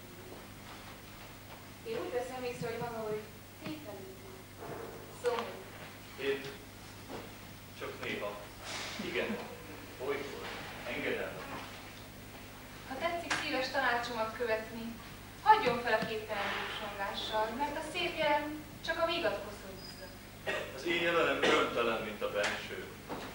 Én úgy veszem észre, hogy valahogy tételítő, szomorú. Én csak néha. Igen, olykor, engedelmet. Ha tetszik szíves tanácsomat követni, hagyjon fel a képtelen búsongással, mert a szép jelen csak a vigathoz hozza. Az én jelenem örömtelen, mint a benső.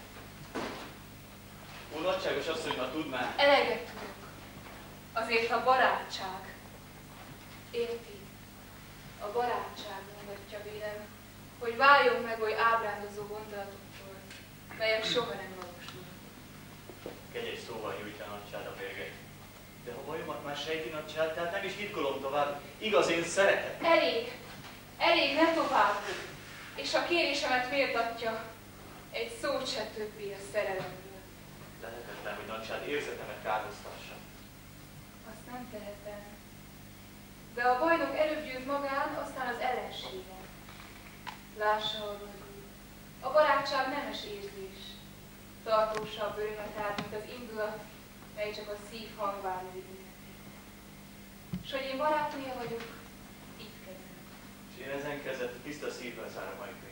Ó, nagyságos asszony, ha tudná. Eleget tudok. Azért a barátság. Érti? A barátság mondatja vélem, hogy váljon meg oly ábrándozó gondolatoktól, melyek soha nem valósulnak. Kegyes szóval nyújtja a nagysád a mérgeit. De ha bajomat már sejti nagysád, tehát nem is titkolom tovább. Igaz, én szeretem. Elég! Elég, ne tovább! És a kérésemet méltatja, egy szót se többé a szerelemről. Lehetetlen, hogy nagysád érzetemet kárhoztassa. Azt nem tehetem. De a bajnok előbb győz magán, aztán az ellenségen. Lássa, hallgató, a barátság nemes érzés. Tartósabb örömet ár, mint az indulat, mely csak a szív hangván ünnepli. S hogy én barátnője vagyok, itt kezdem. És én ezen kezdett tiszta szívvel zárom a könyvhoz.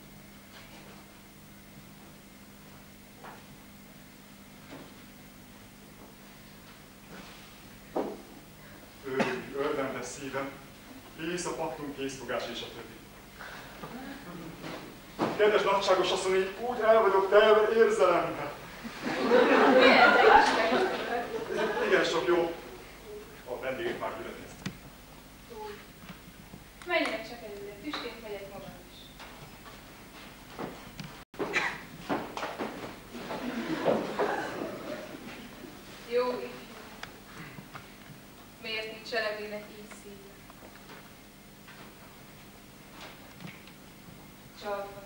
Örvendes szívem, kész a paktum, készfogás és a többi. Kedves nagyságos asszony, én úgy el vagyok telve érzelemmel. Igen, sok jó. A vendégek már gyűlötnéztek. Menjenek csak előre, tüsként megyek magam is. Jó ifjú. Miért nincs elevének így szíve? Csalva.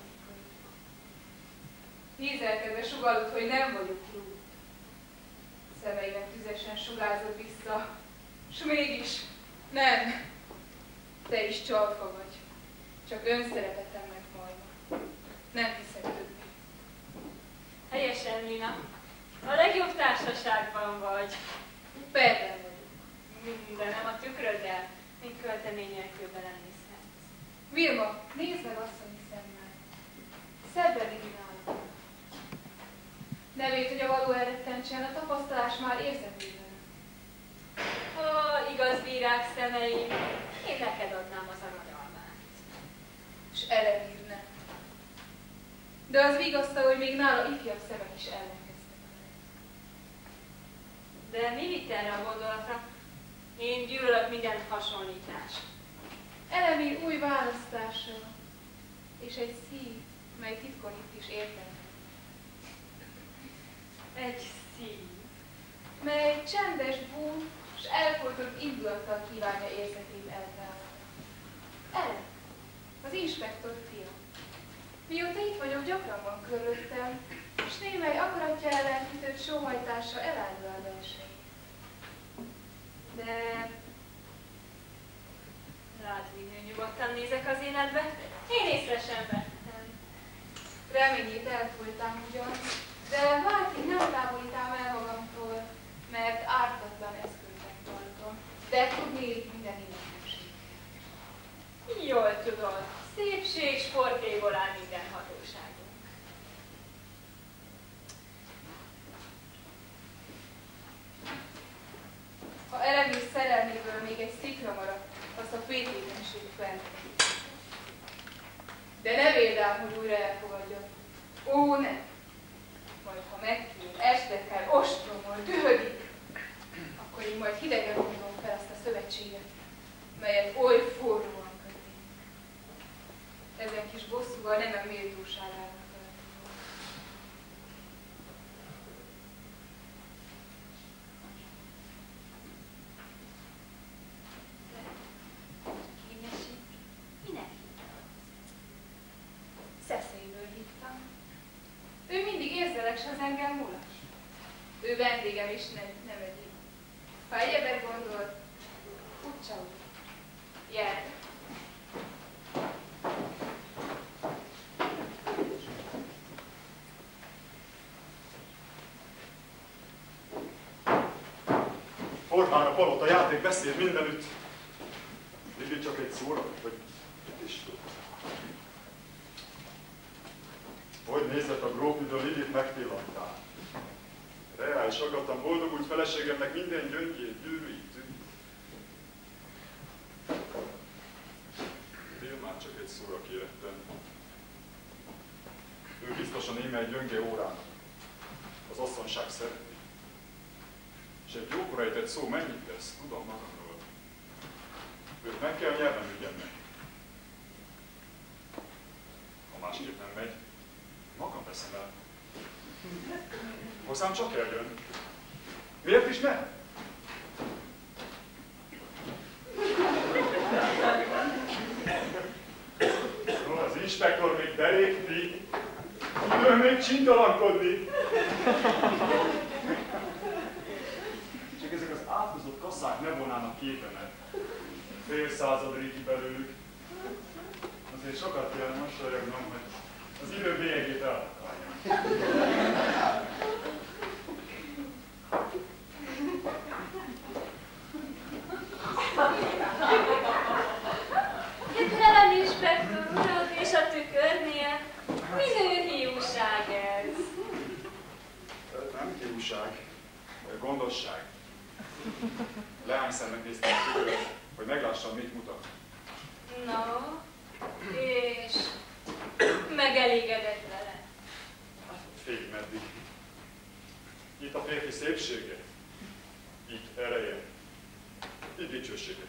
Hízelkedve sugallott, hogy nem vagyok rúd. Szemeimet tüzesen sugárzod vissza, s mégis nem. Te is csalfa vagy. Csak önszeretetemnek majma. Nem hiszek többé. Helyesen, Nina. A legjobb társaságban vagy. Perben vagyok. Mindenem a tükröddel, mint költemény nélkül belenézhetsz. Vilma, nézd meg asszonyi szemmel. Szebben irinálok. Nevét, hogy a való elrettentsen, a tapasztalás már érzemében. Ó, igaz bírák szemeim, én neked adnám az aranyalmát. S elevírne. De az vigasztal, hogy még nála ifjabb szemek is ellenkeztek vele. De mi vitt erre a gondolatra? Én gyűlölök minden hasonlítást. Elemér új választása, és egy szív, mely titkon itt is értem. Egy szív. Mely csendes bú, s elfordult indulattal kívánja érzetét eltállni. Elek, az inspektor fia. Mióta itt vagyok, gyakran van körülöttem, és némely akaratja ellen ütött sóhajtása elállja a belsejét. De rád vinni nyugodtan nézek az életbe, én észre sem vettem. Reményét elfolytám ugyan, de váltig nem távolítám el magamtól, mert ártatlan eszköznek tartom, de tudnék minden illetőség. Jól tudod, szépség sportéból áll minden hatóságunk. Ha elemér szerelméből még egy szikra maradt, azt a fétékenység fent. De ne véld el, hogy újra elfogadja. Ó, ne! Majd ha megkér, este fel, ostromol, dühödik, akkor én majd hidegen mondom fel azt a szövetséget, melyet oly forróan kötnék. Ezen kis bosszúval nem a méltóságának tartom. az engem mulas. Ő vendégem is nem egyik. Ha egyebet gondol, úgyse úgy. Jel. Orhán a palota játék beszél mindenütt. Lili csak egy szóra, vagy mit is tud. Hogy nézett a gróf, mint a Lilit megpillantál. Reális aggattam, boldogult feleségemnek minden gyöngyét, gyűrűit. Én már csak egy szóra kérettem. Ő biztosan némely gyönge órának. Az asszonyság szereti. És egy jókora ejtett szó mennyit tesz, tudom magamról. Őt meg kell nyernem ügyemnek. Ha másképp nem megy, magam veszem el. Hozzám csak eljön. Miért is ne? No, az inspektor még belépni, ő még csintalankodni. Csak ezek az átkozott kasszák ne volnának képemet. Fél század régi belőlük. Azért sokat kell mosolyognom, hogy az idő bélyegét eltakarjam. Kedvelem inspektor urak és a tükörnél, minő hiúság ez. Nem hiúság, gondosság. Leányszemnek néztem a tüköröt, hogy meglássam, mit mutat. No, és megelégedett vele. Félig meddig. Itt a férfi szépsége, itt ereje, itt dicsősége.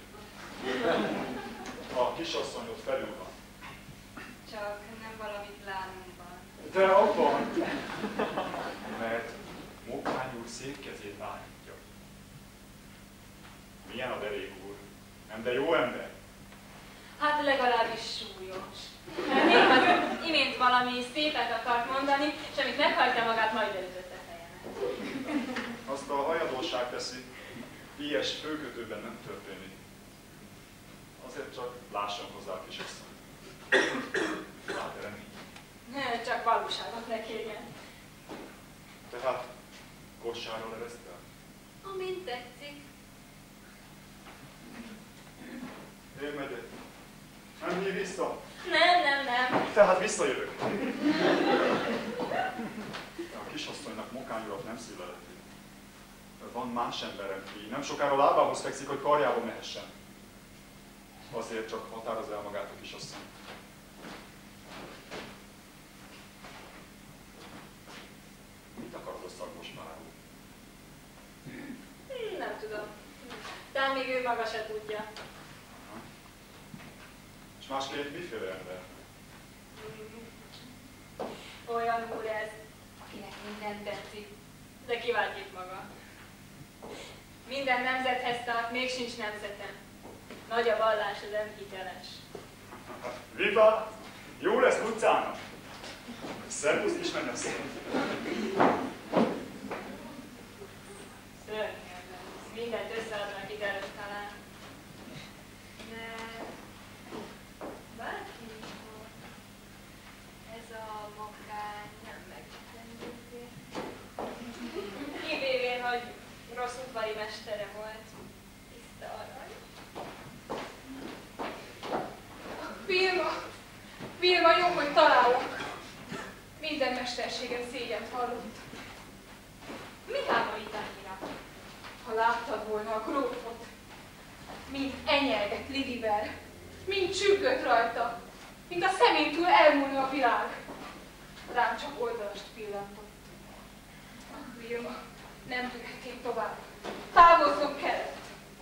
A kisasszonyod felül van. Csak nem valamit lánunkban. De abban, mert Mókány úr szép kezét állítja. Milyen a derék úr? Nem, de jó ember. Hát legalábbis súlyos. Mert az imént valami szépet akart mondani, és amit meghajtja magát, majd elütött a fejemet. Azt a hajadóság teszi, ilyes főkötőben nem történik. Azért csak lássam hozzá a kisasszony. Lát remény. Csak valóságot ne kérjen. Tehát kossáról eresztel? Amint tetszik. Én megyek. Nem hív vissza? Nem. Tehát visszajövök. A kisasszonynak Mókány urat nem szívleleti. Van más emberem, ki nem sokára lábához fekszik, hogy karjába mehessen. Azért csak határoz el magát a kisasszony. Mit akarod a szagos páró? Nem tudom. Talán még ő maga se tudja. És másképp miféle ember? Olyan úr ez, akinek minden tetszik, de kivált itt maga. Minden nemzethez tart, még sincs nemzetem. Nagy a vallás, az nem hiteles. Viva! Jó lesz utcának! Szervusz is menne Szörnyűen, mindent összeadnak itt előtt talán. De bárki mikor ez a Mókány nem megítendővé. Kivévén, hogy rossz udvari mestere volt. Tiszta arany. Vilma, jó, hogy találok. Minden mesterségen szégyent hallott. Mi háborít annyira? Ha láttad volna a grófot, mint enyelget Lidivel, mint csüggött rajta, mint a szemén túl elmúlna a világ. Rám csak oldalast pillantott. Vilma, nem tűrhették tovább. Távoznom kellett.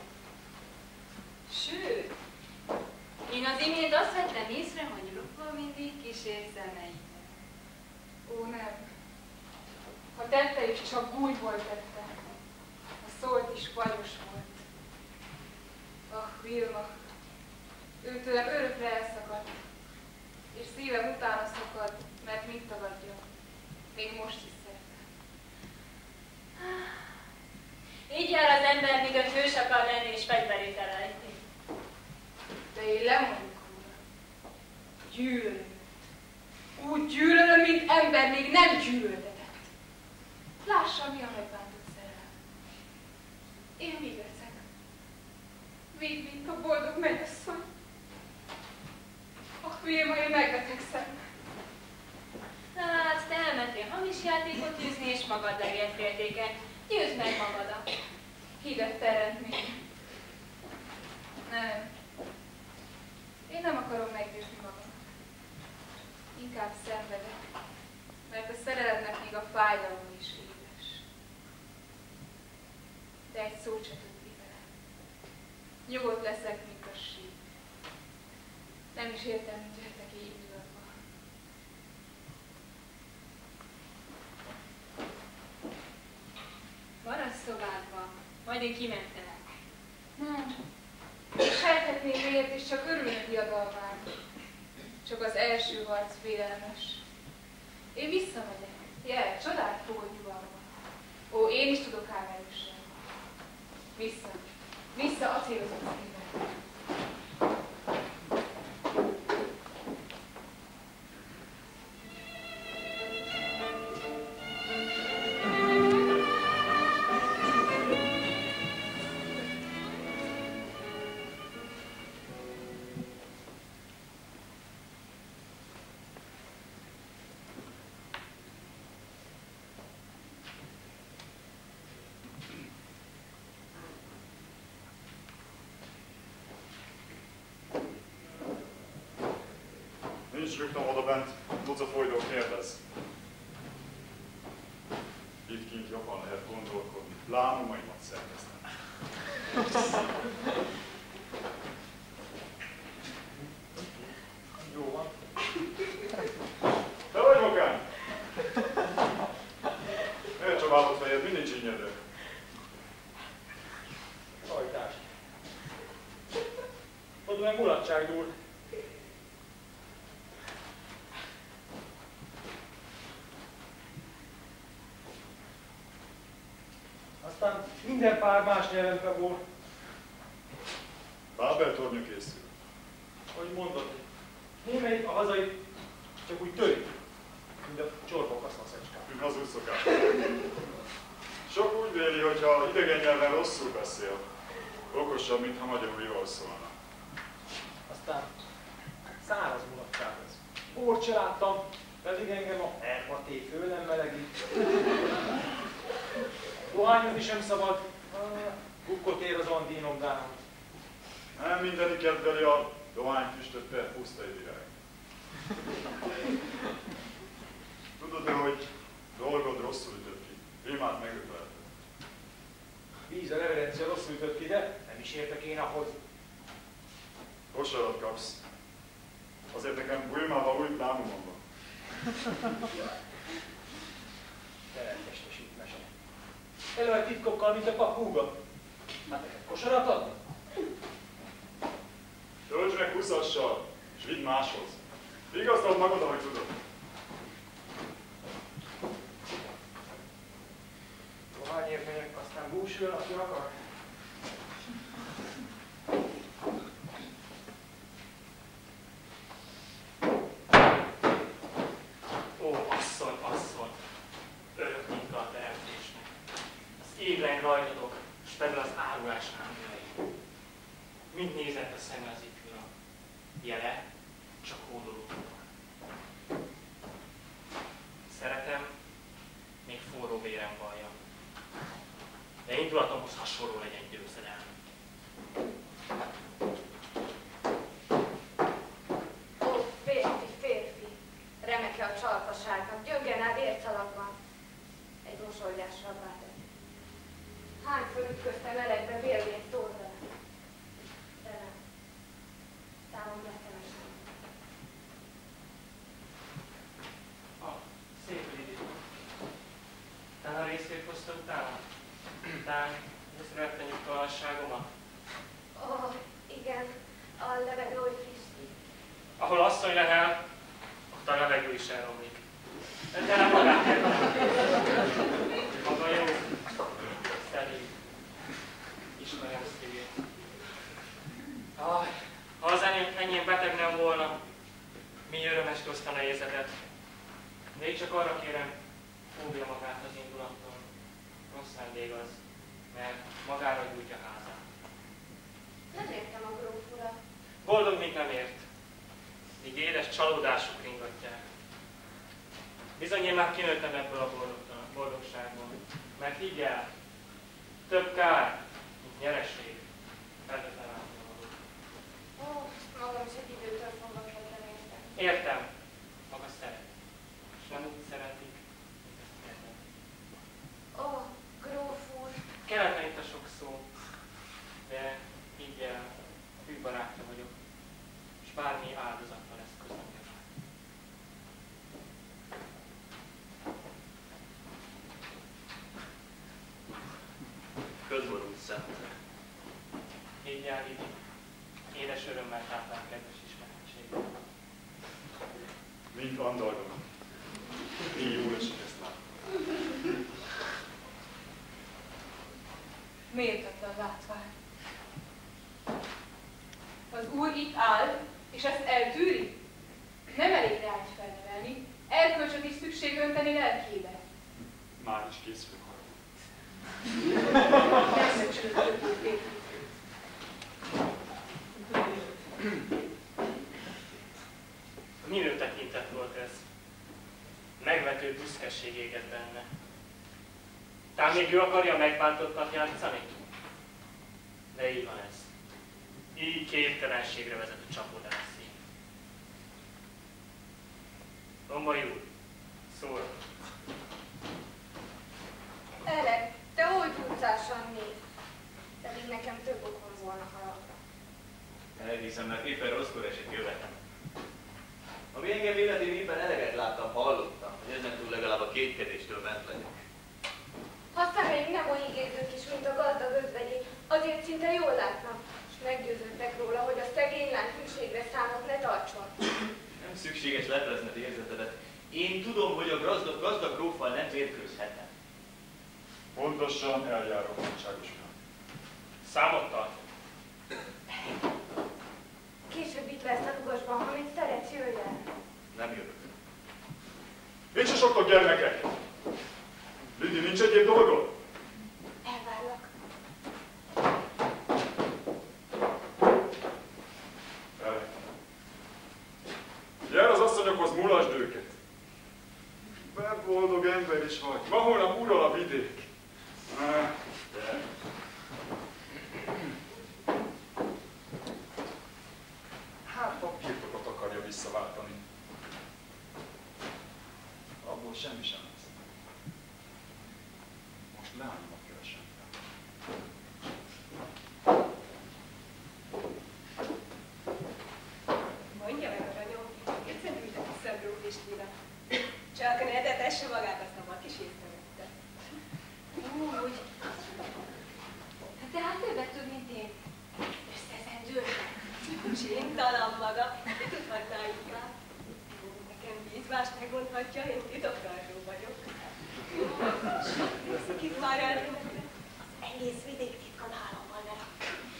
Sőt, én az imént azt vettem észre, hogy Rufa mindig kísér szemeibe. Ó, nem. Ha tette is, csak gúnyból tette. Ha szólt is, bajos volt. Ah, Vilma, ő tőlem örökre elszakadt, és szívem utána szakad, mert mit tagadja. Még most is szeretem. mint ön hős akar lenni és fegyverét elejteni. De én lemondok róla. Gyűlölöm. Úgy gyűlölöm, mint ember még nem gyűlöltetett. Lássa, mi a megbántott szerelem. Én végezek. Vég, mint a boldog mennyasszony. A hülyém, én megbetegszem. Na hát, te elmentél hamis játékot űzni, és magad legértéken. Győzd meg magadat. Hidet teremtmény. Nem. Én nem akarom meggyőzni magam. Inkább szenvedek, mert a szerelemnek még a fájdalom is édes. De egy szót se tudni vele. Nyugodt leszek, mint a sík. Nem is értem, mint jöttek így indulva. Maradj szobádban, majd én kimentelek. Nem. Sejthetném miért, és csak örülök diadalmán. Csak az első harc félelmes. Én visszamegyek. Jel, csodát fogod nyugalma. Ó, én is tudok ám erősen. Vissza. Vissza acélozott szívem. Nincs rögtön odabent, tudsz a folydó kérdez. Itt kint jobban lehet gondolkodni. Plánumaimat szerveztem. Jó van. Te vagy, Vokán? Miért csaválod fejed? Mi nincs ingyenre? Hajtás. Oda meg mulatság dúl. Aztán minden pár más nyelven pegol. Bábel tornya készül. Ahogy mondod, némelyik a hazai csak úgy törik, mint a csorbok hasznoszecskák. Ön hazud szokás. Sok úgy véli, hogyha idegen nyelven rosszul beszél, okosabb, mintha magyarul jól szólna. Aztán száraz mulatság ez. Bort se láttam, pedig engem a ermaté fő nem melegít. Dohányozni sem szabad, kukkot ér az andínomdánom. Nem mindenki kedveli a dohányfüstöt per pusztai virág. Tudod-e, hogy dolgod rosszul ütött ki? Rímát megötlelte. Víz a reverencia rosszul ütött ki, de nem is értek én ahhoz. Kosarat kapsz. Azért nekem Guilmában új plánumom van. Teretestesít mese. Előre titkokkal, mint a papúga. Hát neked kosarat adni? Töltsd meg huszassal, és vidd máshoz. Vigasztald magad, ahogy tudod. Dohányért megyek, aztán búsül, aki akar. Ó, asszony, asszony, örök munka a teremtésnek. Az églen rajtatok, s belül az árulás ángelei. Mind nézett a szeme az ifjúnak. Jele, csak hódolódnak. Szeretem, még forró vérem vallja. De indulatomhoz hasonló legyen győzelem. Ó, férfi, férfi, remeke a csalkaságnak, gyöngen áll vérszalagban. Egy mosolygásra váltott. Hány fölütköztem elegbe, vérvért tól vele. De nem. Számomra kevesen. Szép Lidi. Talán részét hozta utána? Talán észrevette nyugtalanságomat? Ó, igen, a levegő oly friss. Ahol asszony lehel, ott a levegő is elromlik. De nem magát értem. Maga jó, szerint. És igaz, mert magára gyújtja házát. Nem értem a gróf urat. Boldog, mint nem ért, míg édes csalódásuk ringatják. Bizony én már kinőttem ebből a boldogságból, mert higgy el, több kár, mint nyereség, feltétlen látni való. Ó, magam is egy időtől fogva kezdem értem. Értem, maga szeret, és nem úgy szeretik, mint ezt értem. Ó, gróf úr. Kelletlen itt a sok szó, de higgy el, hű barátja vagyok, és bármi áldozattal lesz közöm. Közborult szemre. Higgy el, Lidi, édes örömmel táplál kedves ismeretséget. Mint andalgom. Így jól esik ezt látni. Méltatlan látvány. Az úr itt áll, és ezt eltűri? Nem elég rágy felnevelni, erkölcsöt is szükség önteni lelkébe. Már is készül haragú. Minő tekintet volt ez. Megvető büszkeség égett benne. Tám még ő akarja megbántottat játszani? De így van ez. Így képtelenségre vezet a csapodás szín. Lombai úr, szól. Eleg, te oly utcásan néz. Pedig nekem több okom volna haragra. Elhiszem, mert éppen rosszkor esett jövetem. Ami engem illeti, éppen eleget láttam, hallottam, hogy ezen túl legalább a kétkedéstől bent legyek. Ha szemeim nem olyan igézők is, mint a gazdag özvegyék, azért szinte jól látnak, és meggyőződtek róla, hogy a szegény lány hűségre számot ne tartson. Nem szükséges leplezned érzetedet. Én tudom, hogy a gazdag gróffal nem mérkőzhetem. Pontosan eljárok, nagyságos uram. Számot tart. Később itt lesz a lugasban, ha még szeretsz, jöjj el. Nem jövök. Nincs soktok gyermekek! Lidi, nincs egyéb dolgod? Elvárlak. Jár az asszonyokhoz, mulasd őket. Mert boldog ember is vagy. Ma holnap ural a vidék. De... Hát, ha birtokot akarja visszaváltani. Abból semmi sem lesz. Most leányomat keresem fel. Mondja meg, aranyom, egyszer ültek vissza a gróf Istvére. Csak ne etesse magát, azt a mat is észrevette. Úgy. Tehát többet tud, mint én. Összezendülve. Csintalan maga, ki tudhatná inkább. Nekem bízvást megmondhatja, én titoktartó vagyok. Kit már eltemettem? Az egész vidék titkon hálommal lerak.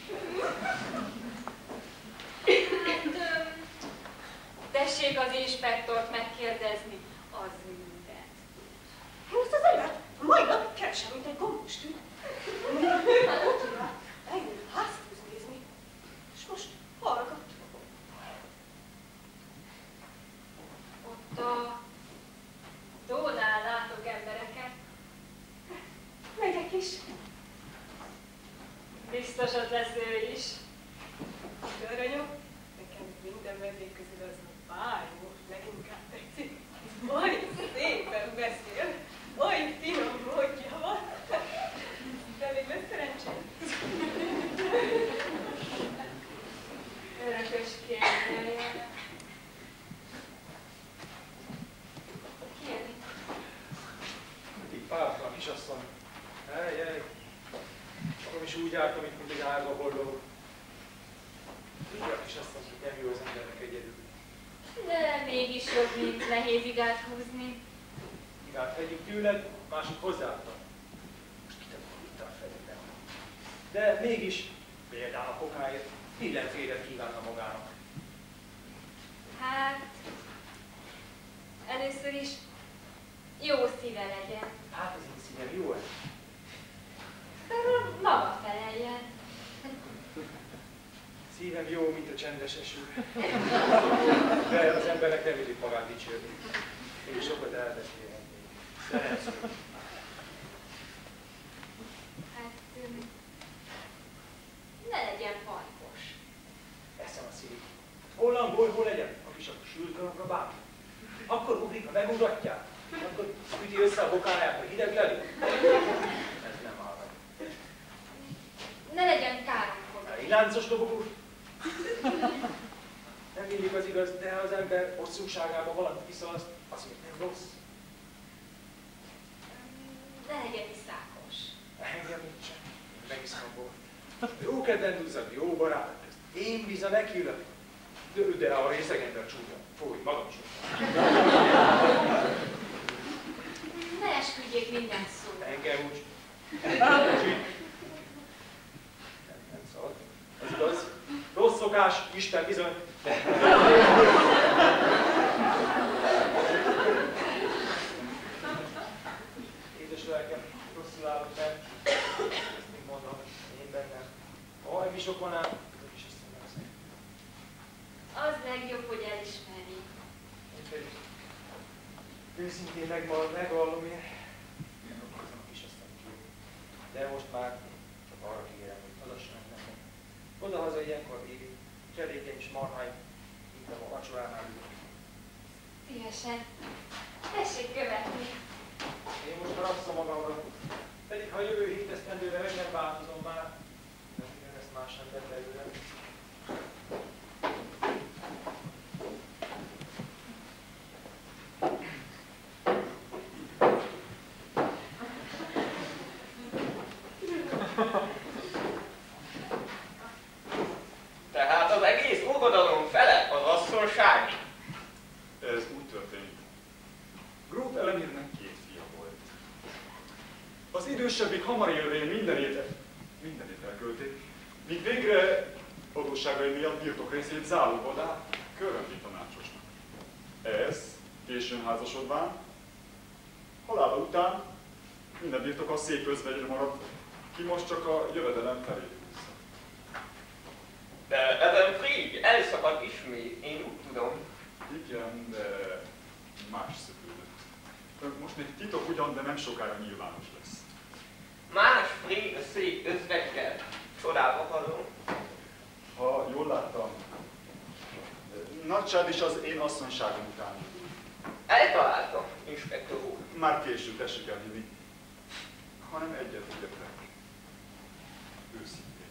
Hát, tessék az inspektort megkérdezni, az mindent. Most az ember mai nap keresem, mint egy gombostű. Hát ott írva, eljön házhoz nézni, és most hallgat. Ott a tónál látok embereket. Megyek is. Biztos ott lesz ő is. De aranyom, nekem minden vendég közül az a báró leginkább tetszik. Oly szépen beszél, oly finom módja van. De még lesz szerencsém. Örökös kérdője. Ki jön itt? Itt pártlan kisasszony. Ej. Magam is úgy jártam, mint egy árva boldog. Tudja a kisasszony, hogy nem jó az embernek egyedül. De mégis jobb, mint nehéz igát húzni. Igát egyik tőled, másik hozzáadtam. Most kitebben itt a fejében. De mégis, például a kokáért, mindenféle kívánna magának. Hát, először is jó szíve legyen. Hát az én szívem jó ez. nem jó, mint a csendes eső. De az embernek nem illik magát dicsérni. Én sokat elbeszélhetnék. De nem szól. Hát, ne legyen farkos. Eszem a szív. Hollandból hol legyen? A kis sült galamra bármi. Akkor ugrik, ha megugratják. Akkor üti össze a bokáját, hogy hideg lelő. Ez nem áll meg. Ne legyen káromkodó. Egy láncos dobogós. Nem mindig az igaz, de ha az ember hosszúságában valamit kiszalaszt, azért nem rossz. Ne legyen iszákos. Engem nincsen. Megiszom a bort. Jó kedven duzzad, jó barátok közt. Én biza nekiülök. De a részeg ember csúnya. Fúj, magam sem. Ne esküdjék minden szó. Engem úgy. Nem szabad. Az igaz. Rossz szokás, Isten bizony. Édes lelkem, rosszul állok fel. Ezt még mondom, én bennem. Aj, mi sok van ám, ezek is összemeszek. Az legjobb, hogy elismerj. Én pedig őszintén megvallom én. Okozom is aztán kívül. De most már csak arra kérem, hogy adassanak nekem. Oda-haza ilyenkor végig. Cselékeim és marháim, mint a vacsoránál ülök. Szívesen. Tessék követni. Én most haragszom magamra, pedig ha jövő hét esztendőre meg nem változom már, de minden lesz más ember belőle. Tehát az egész ugodalom fele az asszonsági. Ez úgy történt. Gróf Elemirnek 2 fia volt. Az idősebbik hamar élvén mindenét elkölték, míg végre adósságai miatt birtok részét zálogba dá Köröndi tanácsosnak. Ez későn házasodván, halála után minden birtok a szép özvegyre maradt, ki most csak a jövedelem felé húzza. De ezen Fried elszakadt ismét, én úgy tudom. Igen, de más szökődött. Most még titok ugyan, de nem sokára nyilvános lesz. Más Fried a szép özvegykkel. Csodába halom. Ha jól láttam, Nagysád is az én asszonyságom után indul. Eltaláltam, inspektor úr. Már késő, tessék elhinni. Hanem egyet értek. Őszintén.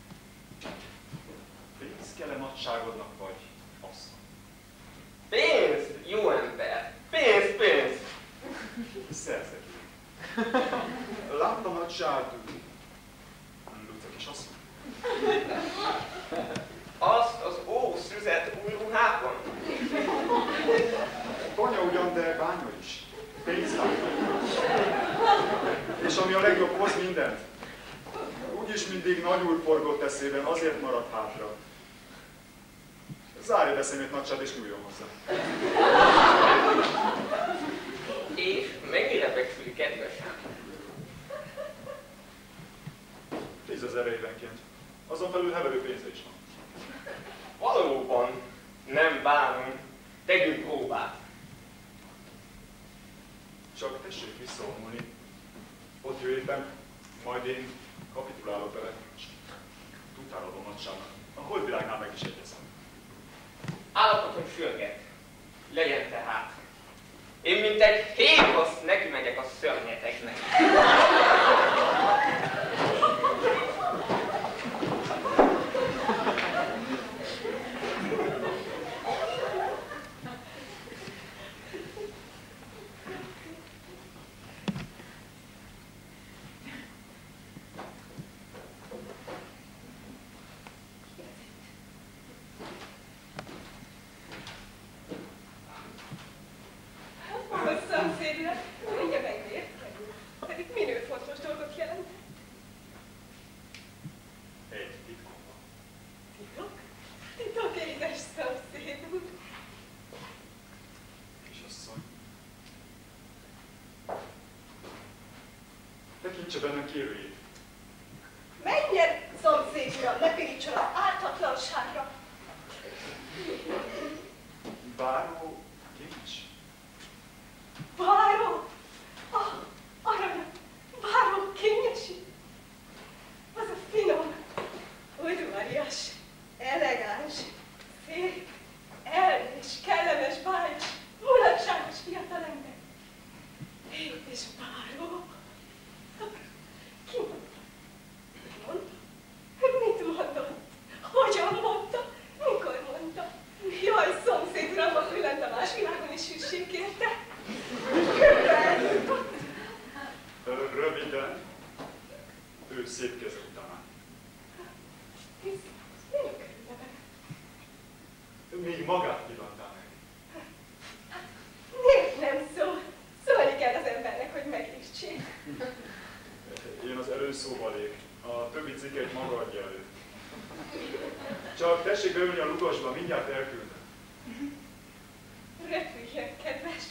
Pénz kell-e nagyságodnak, vagy asszony? Pénz, jó ember. Pénz, pénz. Szerzek. Láttam Nagysád. Luca kis asszony. Azt az ószüzet új ruhában. Tanya ugyan, de bánya is. Pénztár. És ami a legjobb, hoz mindent. Úgyis mindig nagyúr forgott eszében, azért maradt hátra. Zárja be szemét, Nagysád, és nyúljon hozzá. És mennyire becsüli kedvesen? 10 000 évenként. Azon felül heverő pénze is van. Valóban nem bánom. Tegyünk próbát. Csak tessék visszavonulni. Ott jövő éppen, majd én kapitulálok vele, és tutálodom Nagyságnak. A holdvilágnál meg is egyezem. Állapotom sürget. Legyen tehát. Én mint egy hévasz neki megyek a szörnyeteknek. Szomszédnak, mindjárt megértek. Pedig minő fontos dolgot jelent. Egy titkom van. Titok? Titok, édes szomszéd úr. Kisasszony. Tekintse bennem kérőjét. Menjen, szomszéd uram, ne pirítson az ártatlanságra! Báró kincs. Báró! Aranyom! Báró kényesi! Az a finom, udvarias, elegáns, szép, elmés, kellemes, bájos, mulatságos fiatalember. És báró! Ki mondta? Mondta? Mit mondott? Hogyan mondta? Mikor mondta? Jaj, szomszéd uram, a Bülent a más világon is hűség kérte. Röviden, ő szép keze után. Hisz, minek örülne meg? Még magát kívántál meg. Hát, miért nem szól? Szólni kell az embernek, hogy megértsék. Én az előszóval ég. A többi cikket maga adja elő. Csak tessék beülni a lugasba, mindjárt elküldöm. Repüljön, kedves.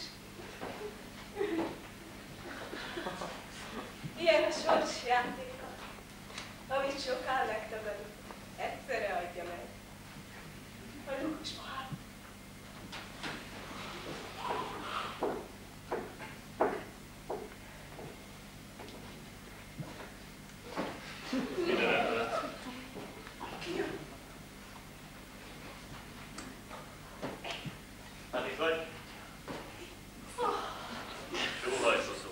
Ilyen a sors játéka, amit soká megtagadott, egyszerre adja meg. A lugasba áll. Minden ember. Hát itt vagy? Jó hajszaszó.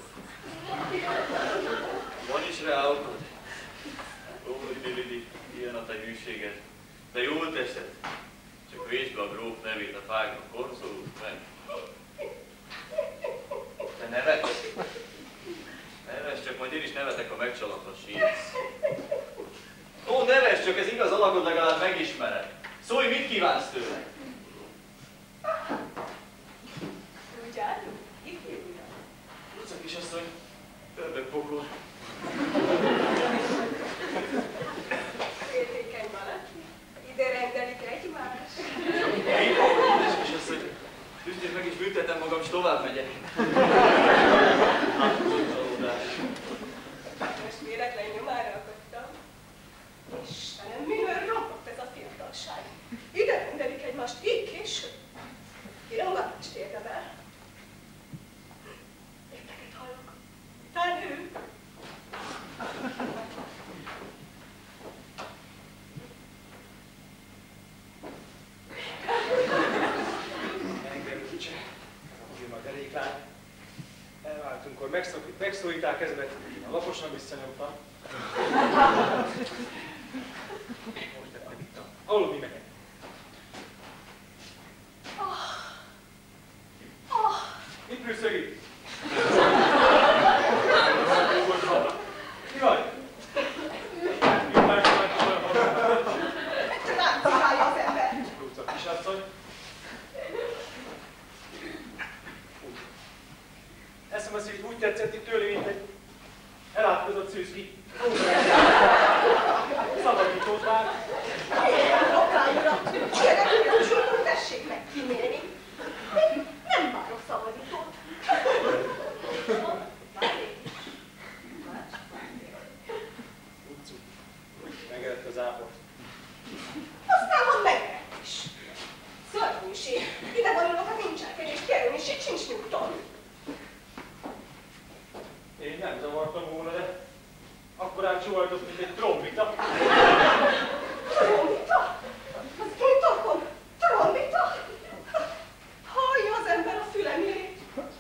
Van is rá okod? Ó, Lidi, ilyen a te hűséged. De jól teszed. Csak vétsd be a gróf nevét a fágnak, korszolult meg. Te nevetsz? Nevetsz, csak majd én is nevetek, ha megcsalak, ha sírsz. Ó, nevetsz, csak ez igaz alakod, legalább megismered. Szólj, mit kívánsz tőle? Úgy állunk, ifjú uram. Utca kisasszony, ördögpokol. Féltékeny valaki, ide rendelik egymást. Édes kisasszony, tüstéd meg is büntetem magam, és tovább megyek. Most véletlen nyomára akadtam. Istenem, mivel robbant ez a fiatalság? Ide rendelik egymást, így később. Irogatást érdemel. Lépteket hallok. Tán ő. Engem kicsi, ez a deréklány. Elváltunkkor megszólítál kezemet, a laposan visszanyomtam. Most tettem itt aludni meg. Mit prűszög itt? Mi vagy? Nem csinálja az ember. Rúgsz a kisasszony. Eszem azt, hogy úgy tetszett itt tőle, mint egy elátkozott szűzki. Szabadítót már. Ilyen lokány uram, ilyenek ugyanúgy tessék meg kimélni. Nem várok szabadítót. Megerett az ápot. Aztán van megerett is. Szörnyűség. Ide vonulok, ha nincs elkedés, kérem, és itt sincs nyugton. Én nem zavartam volna, de akkorát csóvajtott, mint egy trombita. Trombita? Az én torkom? Trombita? Hallja az ember a fülemérét.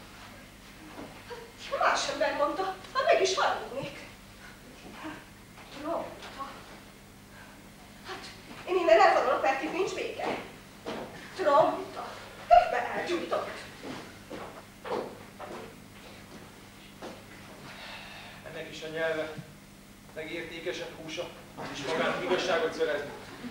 Más ember mondta, hát meg is halludnék. Trombita? Hát, én innen elvonulok, mert itt nincs vége. Trombita? Egyben elgyújtott. Ennek is a nyelve, meg értékesebb húsa, és magán igazságot szörezni.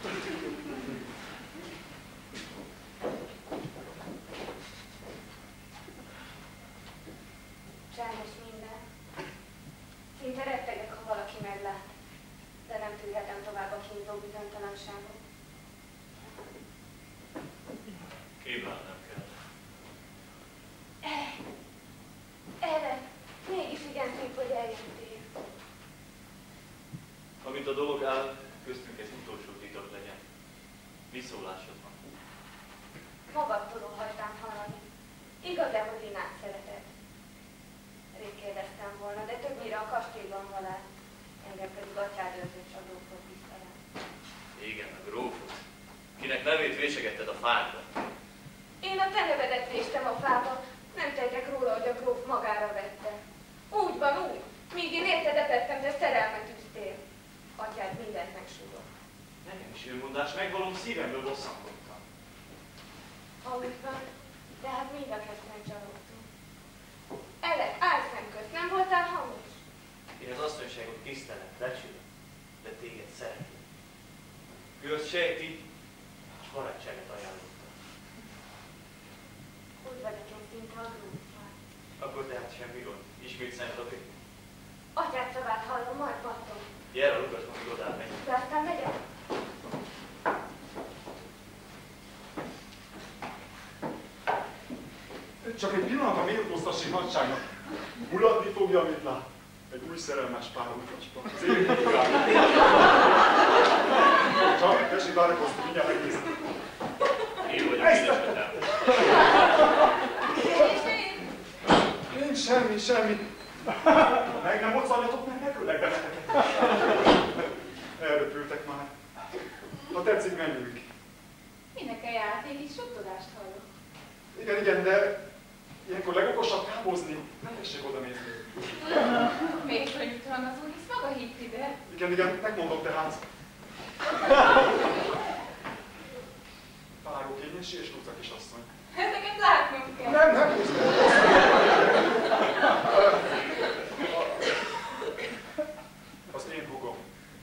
Csendes minden. Szinte rettegek, ha valaki meglát, de nem tűrhetem tovább a kínzó bizonytalanságot. Kívánnom kell. Erre mégis igen szép, hogy eljöttél. Amint a dolog áll, köztünk ez utolsó titok legyen. Viszólásod van. Magadtól óhajtám hallani. Igaz-e, hogy Linát szereted? Rég kérdeztem volna, de többnyire a kastélyban valál. Engem pedig atyád őrzött a grófot tisztelem. Igen, a grófot. Kinek nevét vésegetted a fádra? Én a te nevedet véstem a fába. Nem tehetek róla, hogy a gróf magára vette. Úgy van, úgy. Míg én érted etettem, de szerelmet üztél. Atyád mindent megsúgott. Nekem is önmondás, megvalom, szívemből bosszankodtam. Úgy van, de hát mind a ketten csalódtunk. Elek, állj szemközt, nem voltál hamis? Én az asszonyságot tisztelem, becsülöm, de téged szeretlek. Ő azt sejti, és barátságot ajánlottam. Úgy vagyok én szinte a gróffal. Akkor tehát semmi gond. Ismét szent a vég. Atyád szavát hallom, majd batom. Gyere, Lukasz, amíg odáll megyek. De aztán megyek. Csak egy pillanat a méltóztassék nagyságnak. Mulatni fogja, amit lát. Egy új szerelmes pár utasban. Az én világ. Csak, tessék várakozni, mindjárt megnézem. Én vagyok édesanyám. Én semmi. Meg nem moccaljatok, mert megöllek benneteket. Elröpültek már. Ha tetszik, menjünk. Minek a játék? Itt suttogást hallok. Igen, de ilyenkor legokosabb kámozni. Nem tessék oda nézni. Miért nyugtalan az úr, hisz maga hitt ide? Igen, megmondom tehát. Találok kényesi és Luca kisasszony. Ezeket látnom kell. Nem. Az én hugom.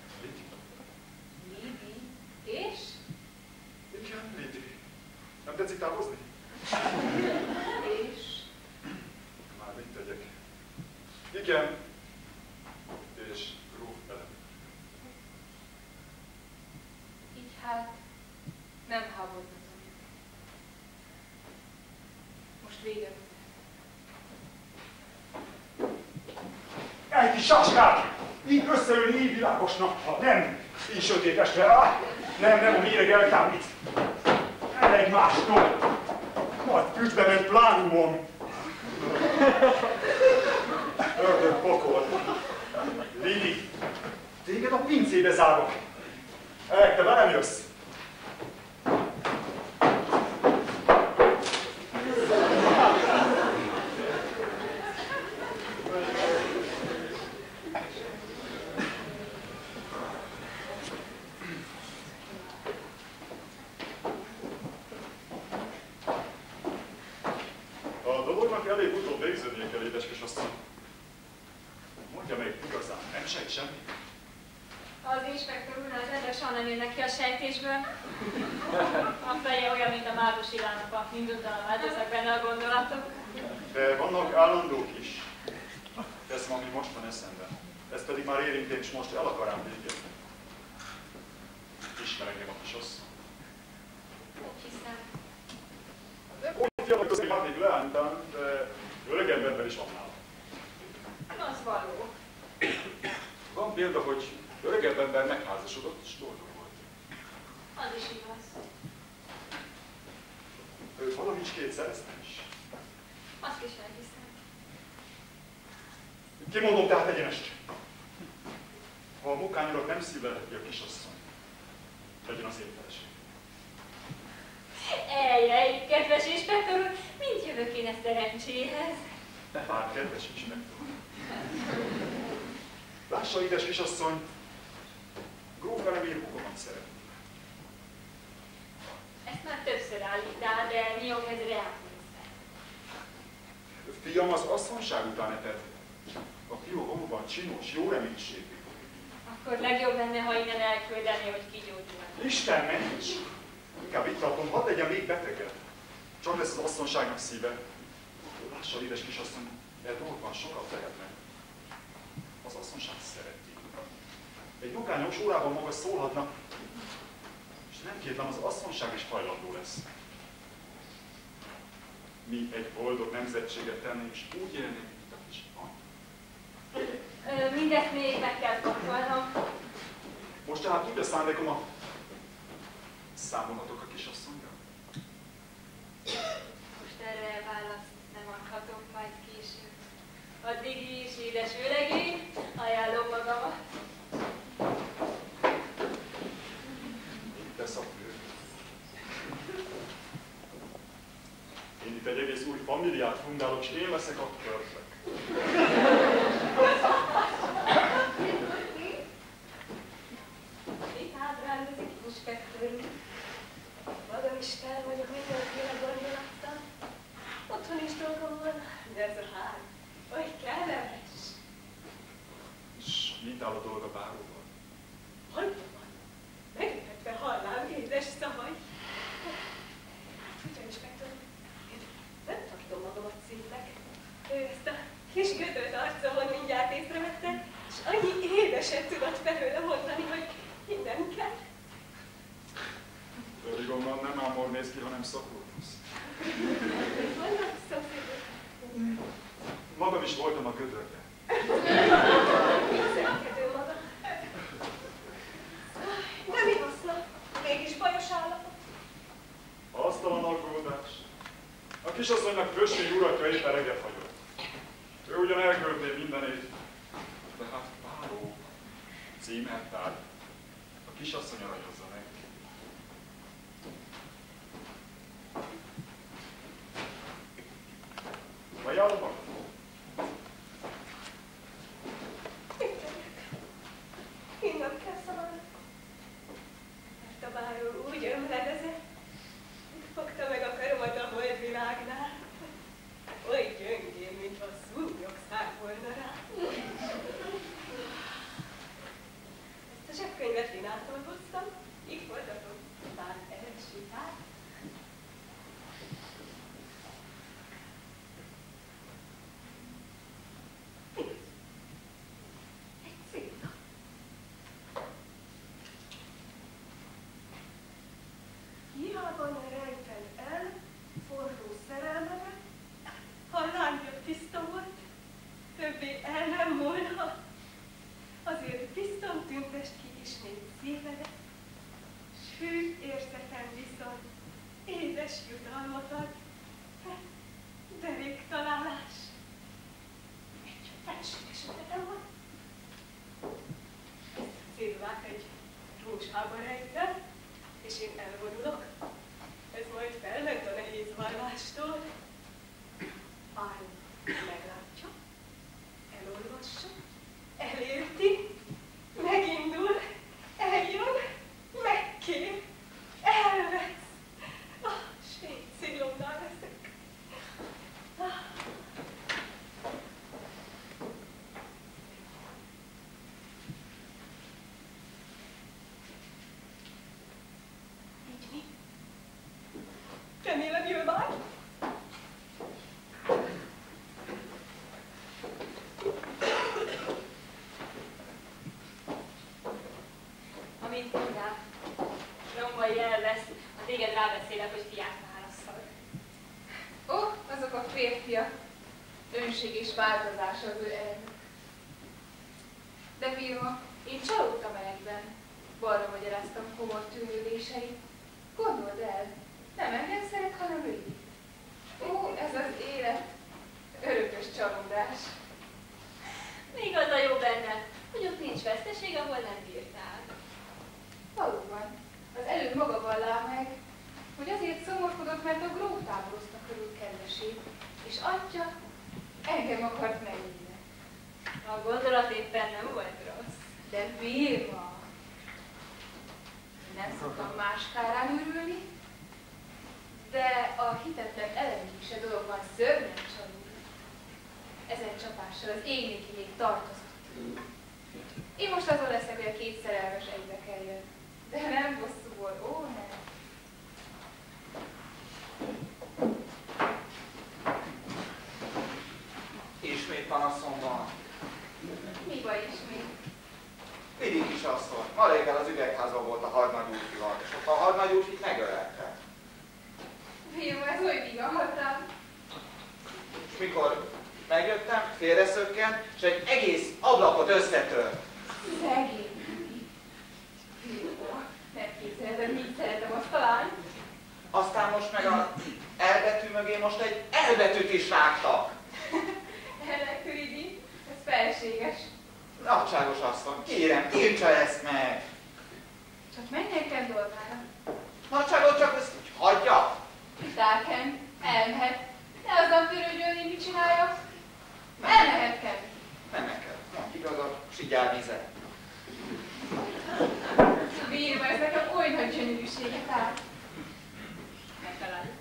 Lidi. És? Igen, Lidi. Nem tetszik távozni? És? Már mit tegyek? Igen. És gróf velem. Így hát nem háborúzom. Most vége van. Egy kis saskák! Így összeülni, így világosnak. Nem, így sötétesre. Nem, a méreg eltámít. El egymástól. Majd küldbe ment plánumon. Ördög pokol. Lili, téged a pincébe zárok. Te velem jössz. A dolognak elég utóbb végződnie kell, édeskes asszony. Mondja meg igazán, nem sejt semmi? Az inspektor úrnál rendesen nem jön neki a sejtésből. A feje olyan, mint a Máros Ilának, a minduntalan változnak benne a gondolatok. De vannak állandók is. Teszem, ami most van eszembe. Ez pedig már érintén, és most el akarám végezni. Ismer engem a kisasszony. Úgy hiszem. Úgy fiatal közé már még leálltam, de öregebb ember is van nálam. Az való. Van példa, hogy öregebb ember megházasodott, és boldog volt. Az is igaz. Ő valamicskét szerezte is. Azt is elhiszem. Kimondom tehát egyenest. Ha a mukányodat nem szívlelheti a kisasszony, legyen az én feleség. Ejjjj, kedves inspektor úr, mint jövök én ezt szerencséhez? Hát, kedves inspektor. Lássa, édes kisasszony, gróf velem én hugomat szeretni. Ezt már többször állítál, de mi jog ez reálnézve? Fiam az asszonyság után etett. A fiú valóban csinos, jó reménységű. Akkor legjobb lenne, ha innen elküldeni, hogy kigyógyulnak. Isten ments! Inkább itt tartom, hadd legyen még beteged. Csak lesz az asszonyságnak szíve. Lássa, édes kisasszony, el dolgokban sokat tehetnek. Az asszonyság szereti. Egy mukányos órában maga szólhatna, és nem kétlem, az asszonyság is hajlandó lesz. Mi egy boldog nemzetséget tennénk, és úgy élnénk, mint a kis van. Mindezt még meg kell fontolnom. szándékom a... Számolhatok a kisasszonyra? Most erre választ nem adhatok majd később. Addig is, édes öregény, ajánlom magamat. Itt tesz a fő. Én itt egy egész új familiát fundálok, és én leszek a körlök. Itt ábrándozik inspektőr. Magam is fel vagyok mindenféle gondolattal. Otthon is dolgom van, de ez a ház oly kellemes. És mit áll a dolga báróval? Hallom van, meglepetve hallám édes szavai. Tudja, inspektor, én nem tartom magamat szívnek. Ő ezt a kis gödöt arcomon mindjárt észrevette, és annyi édeset tudott belőle mondani, hogy minden kell. Pedig onnan nem Ámor néz ki, hanem Szakurnusz. Vannak szomszédok. Magam is voltam a gödörbe. Viselkedő maga. De mi haszna? Mégis bajos állapot. Asztalan aggódás. A kisasszonynak főség uratja éppen reggel hagyott. Ő ugyan elkölté mindenét, de hát báró, címertár, a kisasszony aranyozza meg. Ajánlom magam? Innen kell szaladni. Mert a báró úgy ömledezett, hogy fogta meg a karomat a holdvilágnál. Oly gyöngén, mintha szúnyog szállt volna rá. Ezt a zsebkönyvet én átolgoztam, így folytatom, bár elesítál. Egy célna. Hiába ne rejted el forró szerelmemet, ha a lángja tiszta volt, többé el nem múlhat. Azért bizton tüntest ki ismét szívedet, s hű érzetem viszont édes jutalmat ad. Deréktalálás. Egy felséges ötletem van. Ezt a cédulát egy rózsába rejtem, és én elvonulok. Ez majd felment a nehéz vallástól. Állj, meglátja, elolvassa, elérti, megindul, eljön, megkér, elvesz. S én célomnál leszek. Így mi? Remélem jön már. Amint mondám, rombai elvesz, a téged rábeszélek, hogy fiát válasszal. Ó, azok a férfiak. Önség és változás az ő elnök. De Vilma, én csalódtam elekben. Balra magyaráztam komor tűnődéseit. Gondold el, nem engem szeret, hanem ő. Ó, ez az élet. Örökös csalódás. Még az a jó benne, hogy ott nincs veszteség, ahol nem bírtál. Valóban, az előbb maga vallá meg, hogy azért szomorkodott, mert a gróf táborozta körül kedvesét, és atya engem akart megnyílni. A gondolat éppen nem volt rossz. De Vilma, nem szoktam más kárán örülni, de a hitetlen elemig se dologban szörnyen csalódott. Ezen csapással az égnéki még tartozott. Én most azon leszek, hogy a két szerelmes egybe kerüljön. De nem bosszúból, ó nem. Ismét panaszom van. Mi baj ismét? Vidi kisasszony, ma reggel az üvegházban volt a hadnagyúrfival, és ott a hadnagyúrfit megölelte. Vilma, ez oly vigahatám. És mikor megjöttem, félreszökkent, és egy egész ablakot összetört. Szegény. Vilma, is rágtak. Elektridi, ez felséges. Nagyságos asszony, kérem, tiltsa ezt meg. Csak menjél kell dolgára. Nagyságot csak ezt úgy hagyja. Dáken, elmehet. Ne azzal törődjön, mit csinálja. Elmehet kell. Nem neked, mondj igazat, sigyál vizet. Bírva ezek a oly nagy gyönyörűséget áll. Megtaláljuk.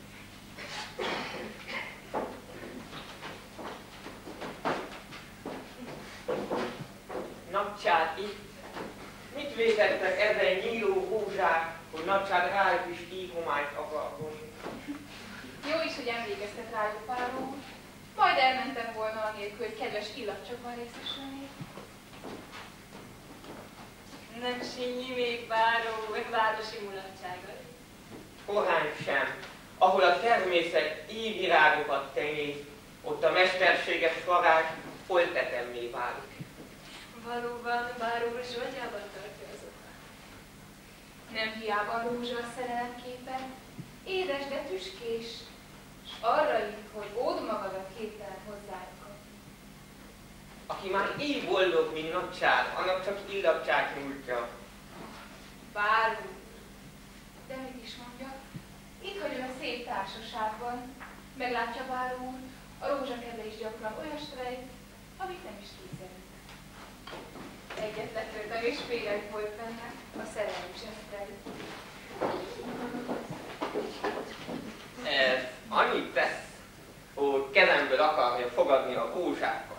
Nagycsád itt. Mit vétettek ezen nyíló rózsák, hogy nagycsád rájuk is íhományt akar hozni? Jó is, hogy emlékeztet rájuk, páró. Majd elmentem volna anélkül, hogy kedves illatcsokban részesülnék. Nem sinnyi még városi mulatságot. Korán sem. Ahol a természet ívirágokat tenyész, ott a mesterséges varázs oltetemmé válik. Valóban báró zsoldjában tartja az oka. Nem hiába a rózsa a szerelemképen, édes, de tüskés, s arra itt, hogy ód magadat képtelen hozzájuk kapni. Aki már így boldog, mint nagycsád, annak csak illatság nyújtja. Báró. De mit is mondjak? Itt hagyom a szép társaságban. Meglátja báró úr, a rózsakedve is gyakran olyas rejt, amit nem is készített. Egyet letöltem, és félek volt benne a szerelmi zsesztrel. Ez annyit tesz, hogy kezemből akarja fogadni a rózsákat.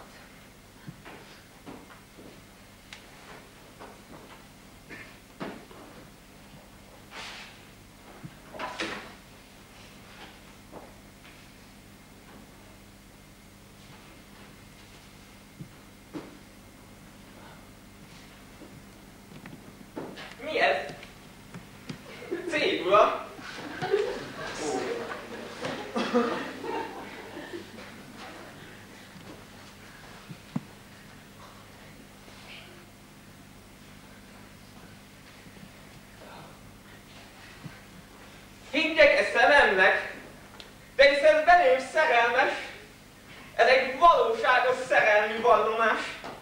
Mi ez? Cégula? Higgyek-e szememnek? De hiszen belém szerelmes, ez egy valóságos szerelmi vallomás.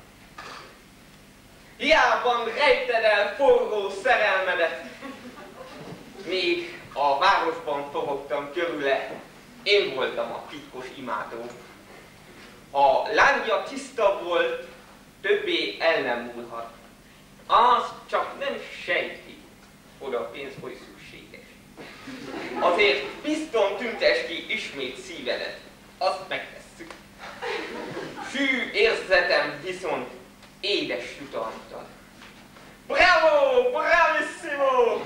Hiában rejted el forró szerelmedet. Még a városban forogtam körüle, én voltam a titkos imádó. Ha lángja tiszta volt, többé el nem múlhat. Az csak nem sejti, hogy a pénz hogy szükséges. Azért bizton tüntes ki ismét szívedet, azt megtesszük. Hű érzetem viszont édes jutalmat ad. Bravo! Bravissimo!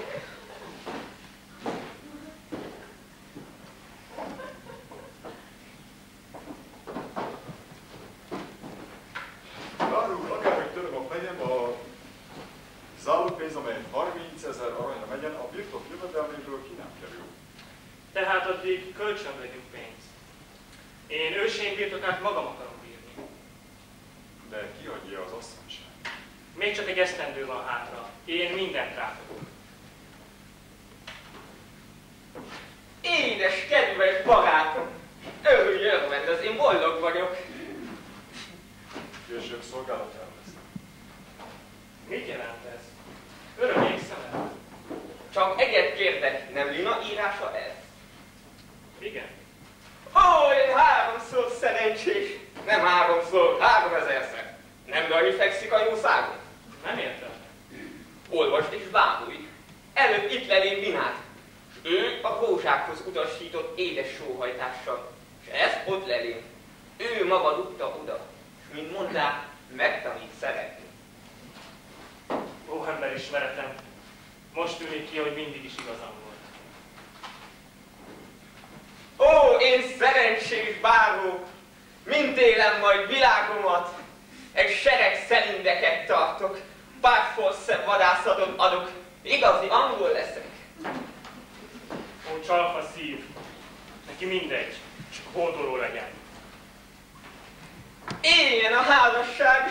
Bárul, akárhogy töröm a fejem, a zálogpénz, amely 30 000 aranyra megyen, a birtok jövedelméből ki nem kerül. Tehát addig kölcsön vegyünk pénzt. Én őseim birtokát magam akarom bírni. De kiadja az asszonyság. Még csak egy esztendő van hátra. Én mindent ráfogok. Édes, kedves barátom! Örülj, örvend, én boldog vagyok. Később szolgálatára lesz. Mit jelent ez? Örömékszem el? Csak egyet kérdek, nem Lina írása ez? Igen. Ó, én háromszor szerencsés! Nem háromszor, 3000-szer. Nem Dani fekszik a jószágon? Nem értem. Olvasd és bámulj. Előbb itt lelém Linát. Ő a rózsákhoz utasított édes sóhajtással. És ez ott lelém. Ő maga dugta oda. És mint mondták, megtanít szeretni. Ó, emberismeretem. Most tűnik ki, hogy mindig is igazam volt. Ó, én szerencsés báró! Mint élem majd világomat! Egy sereg szelindeket tartok, párforszebb vadászatot adok, igazi angol leszek. Ó, csalfa szív. Neki mindegy, csak hódoló legyen. Éljen a házasság!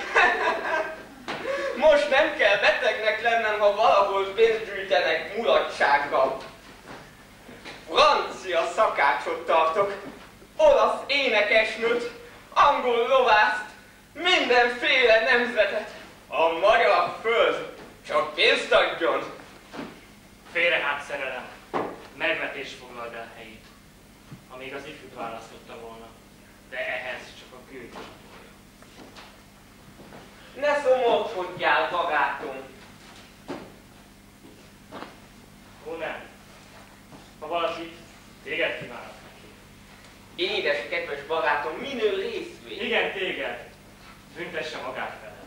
Most nem kell betegnek lennem, ha valahol pénzt gyűjtenek mulatsággal. Francia szakácsot tartok, olasz énekesnőt, angol lovászt, mindenféle nemzetet. A magyar föld csak pénzt adjon. Félrehát szerelem, megvetés foglald el helyét, amíg az ifjút választotta volna, de ehhez csak a gőg csatolja. Ne szomorkodjál, barátom! Ó nem, ha valaki téged kívánok neki. Édes, kedves barátom, minő részvény! Igen, téged. Büntesse magát veled.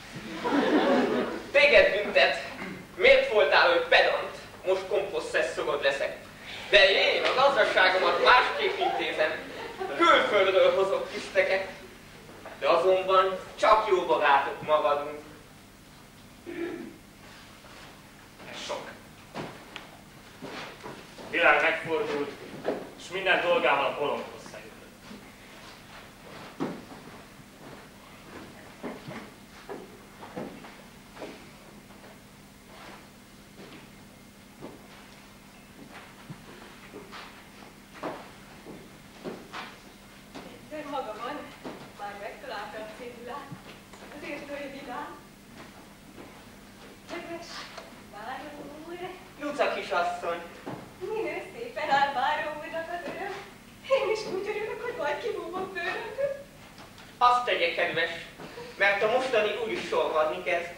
Téged büntet! Miért voltál ő pedant? Most komposztesszorod leszek. De én a gazdaságomat másképp intézem. Külföldről hozok tiszteket. De azonban csak jó barátok maradunk. Ez sok. Világ megfordult, és minden dolgával a bolondhoz szegődött. Egyszer maga van, már megtalálta a cédulát, azért olyan vidám. Kedves báró úr, Luca kisasszony, minő szépen áll báró úrnak az öröm. Én is úgy örülök, hogy majd kibúgok bőröntől. azt tegye, kedves, mert a mostani úr is sorvadni kezd.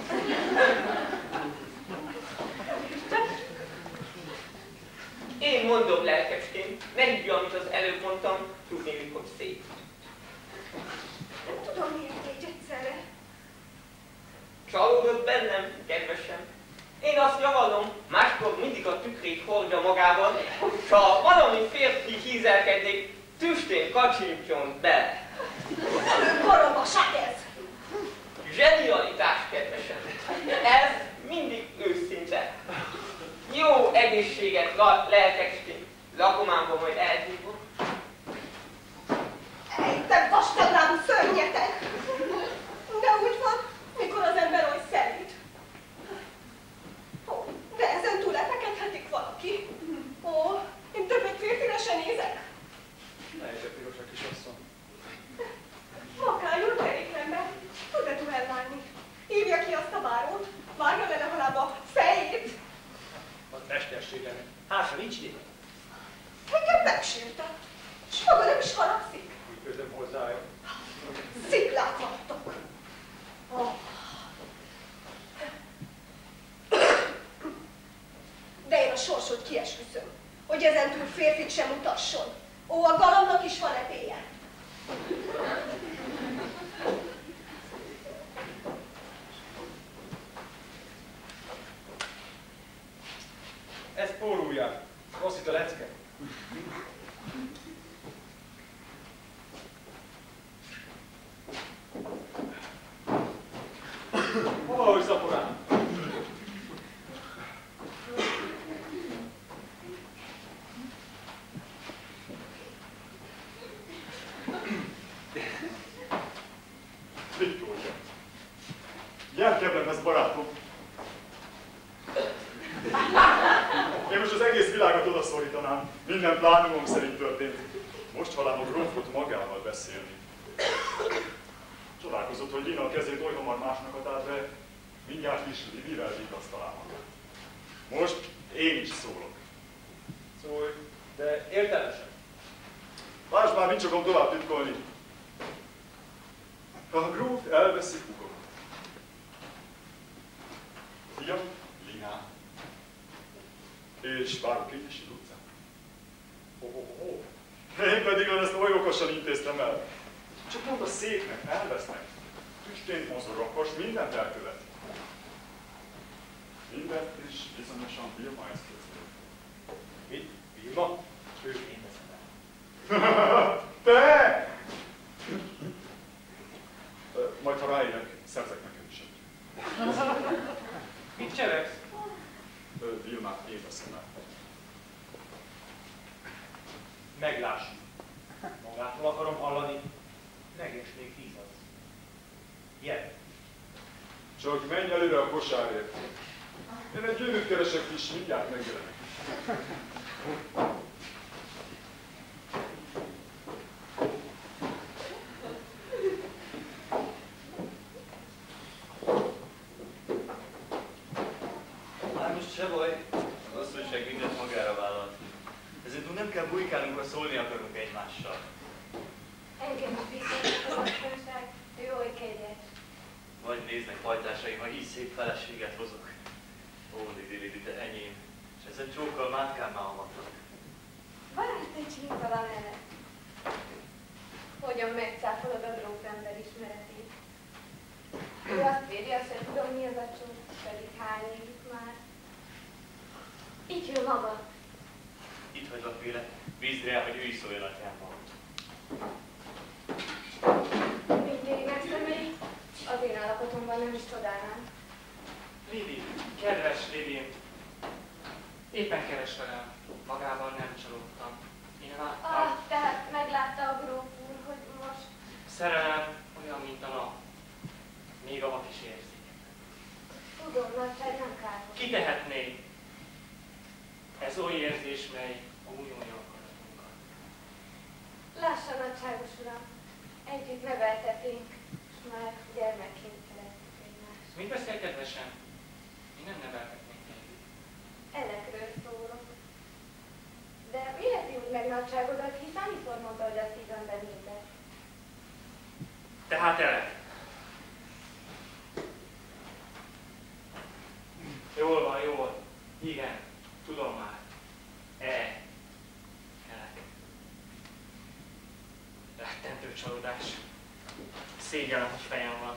Én mondom lelkecskén, ne higgy, amit az előbb mondtam, tudnélik, hogy szép. Nem tudom, miért így egyszerre. Csalódott bennem, kedvesem. Én azt javallom, máskor mindig a tükrét hordja magával, s ha valami férfi hízelkednék, tüstén kacsincson bele. Barombaság ez! Zsenialitás, kedvesem. Ez mindig őszinte. Jó egészséget lelkecskén. Lakomámban majd elhívom. Ej, te vastaglábú szörnyetek! De úgy van, mikor az ember oly szerint. Ó, de ezen túl letekedhetik valaki. Ó, én többet férfire se nézek. Ne egye piros a kisasszony. Makályul keréklemben. Tud-e duellálni? Hívja ki azt a bárót, vágja le legalább a fejét. Az mestersége. Hátra nincs ide. Engem megsértett. S maga nem is haragszik. Úgy közöm hozzájuk. Sziklát vartok. Oh. De én a sorsot kiesküszöm, hogy ezentúl férfit sem mutasson. Ó, a galambnak is van epéje. Ez pórúja. Rossz itt a lecke. Hova, hogy szaporám? Viktória. Jelkebben ez barátom. Én most az egész világot odaszorítanám. Minden plánumom szerint történt. Most hallám a grófot magával beszélni. Csodálkozott, hogy Lina a kezét oly hamar másnak adta, de mindjárt is Livivel vigasztalál magát. Most én is szólok. Szólj, de értelmesen. Lásd már, nincs okom tovább titkolni. Ha a gróf elveszi Hugot. Fiam, Lina. És várok én is utcán. Én pedig ezt oly okosan intéztem el. Csak mondd a szépnek, elvesznek. Tüstént mozorok, most mindent elkövet. Mindent és bizonyosan Vilma eszköztől. Mit? Vilma? Ő én veszem el. Te! Majd ha ráérek, szerzek neked is egy. Mit csevegsz? Vilmát én veszem el. Meglássuk. Magától akarom hallani. Megesnék hízadsz. Gyere. Csak menj előre a kosárért. Én egy gyűrűt keresek is, mindjárt megjelenek. Se baj, az asszonyság mindent magára vállalt. Ezért nem kell bujkálnunk, ha szólni akarunk egymással. Engem is biztos az asszonyság, ő oly kegyes. Majd néznek pajtásaim, ha így szép feleséget hozok. Ó, Lidi, te enyém. És ezen csókkal mátkámmá avatlak. Varázs te csintalan ele. Hogyan megcáfolod a grófember ismeretét? Ő azt védi, azt sem tudom, mi az a csók, pedig hány évig már. Így ül maga. Itt hagylak véle, bízd rá, hogy ő is szóljon atyámmal. Mindjárt megszemelik, az én állapotomban nem is csodálnám. Lili, kedves Lili, éppen keresvelem, magában nem csalódtam. Én láttam. Tehát meglátta a gróf úr, hogy most... Szerelem olyan, mint a nap. Még a vak is érzi. Tudom, nagyság nem kárhol. Ki tehetné? Ez oly érzés, mely gúnyolja akaratunkat. Lássa, nagyságos uram, együtt neveltetünk, és már gyermekként szeretjük egymást. Mit beszél, kedvesem? Mi nem nevelhetnénk együtt. Elekről szólok. De mi lett úgy meg nagyságodat, hisz annyiszor mondta, hogy azt így van, de minden. Tehát Elek. Jól van, jól. Igen, tudom már. Elek. Rettentő csalódás. Szégyellem, hogy fejem van.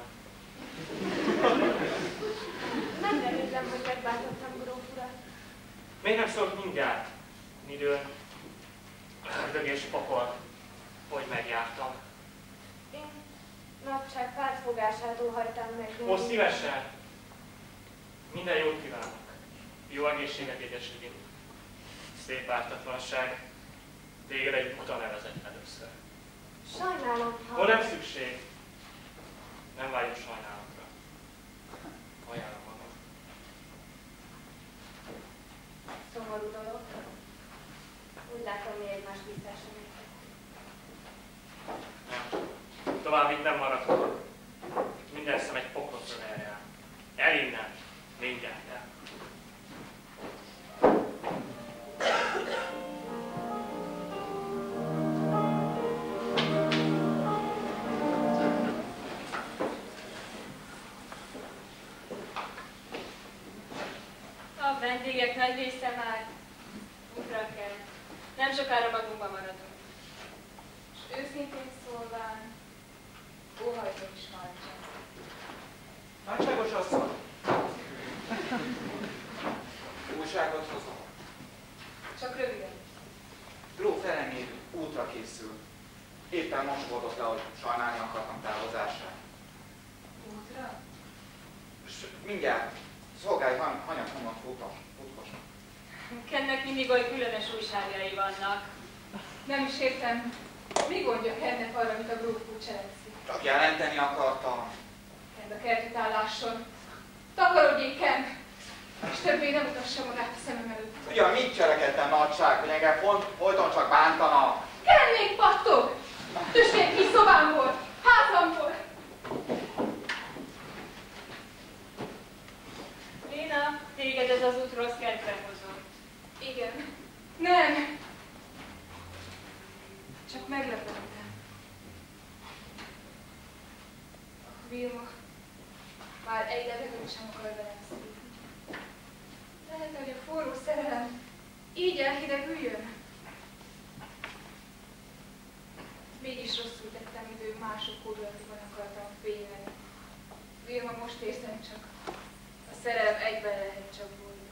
Nem remélem, hogy megbántottam gróf urat. Miért nem szólt mindjárt? Midőn, ördög és pokol, hogy megjártam. Én nagyság pártfogásától hagytam meg. Ó, szívesen! Minden jót kívánok! Jó egészséget, édesügyén! Szép ártatlanság! Téged egy buta nevezett először. Sajnálom, ha... Ó, nem szükség! Nem vágyok sajnálatra. Ajánlom magam. Szomorú dolog. Úgy látom, mi egymást visszaesen Nem. Tovább itt nem maradhatok. Minden szem egy poklot erre áll. El innen. Mindjárt el. A vendégek nagy része már útra kell. Nem sokára magunkban maradunk. És őszintén szólván, óhajtom is hajtja. Nagyságos asszony! Újságot hozom. Csak röviden. Gróf Elemér útra készül. Éppen most volt le, hogy sajnálni akartam távozását. Útra? És mindjárt szolgálj hanyag honnan futkosnak. Kennek mindig oly különös újságjai vannak. Nem is értem, mi gondja Kennek arra, amit a gróf úr cselekszik. Csak jelenteni akartam. Kend a kertüt állásson. Takarodjék, Ken! És többé nem utassa magát a szemem előtt. Ugyan mit cselekedtem nagyság, hogy engem folyton csak bántanak? Ken még pattog! Tüssék ki szobámból, házamból! Léna, téged ez az út rossz kedvre hozott. Igen. Nem! Csak meglepődtem. Vilma már egy levegőt sem akar velem szívni. Lehet, hogy a forró szerelem így elhidegüljön. Mégis rosszul tettem, hogy ő mások hódolatiban akartam félni. Vilma, most érzem csak. A szerelem egyben lehet csak boldog.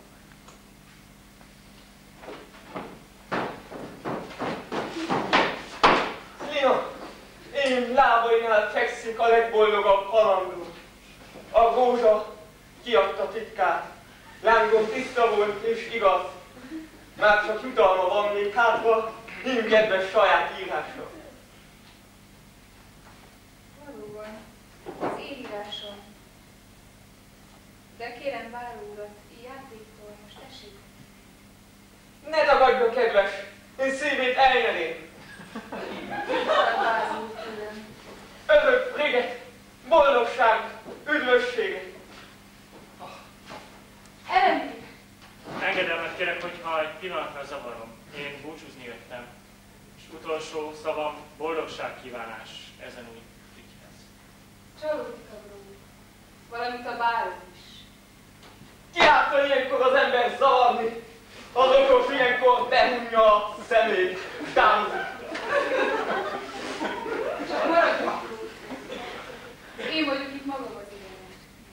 Lina, én lábainál fekszik a legboldogabb halandó. A gózsa kiadta titkát. Lángom tiszta volt és igaz. Már csak jutalma van még hátra, hím kedves saját írásra. Valóban, az én írásom. De kérem Báló urat, játéktól most esik. Ne tagadj a kedves, én szívét elnyelém. Bázul tőlem. Örökséget, boldogság, üdvösséget. Elemér! kérek, hogyha egy pillanatra zavarom. Én búcsúzni jöttem, és utolsó szavam boldogságkívánás ezen új ügyhez. Csalódik a gró, valamint a bárod is. Ki látta ilyenkor az ember zavarni? Az okos ilyenkor behunja a szemét, támozik. Csak maradjunk gró. Én vagyok itt magam az ideje.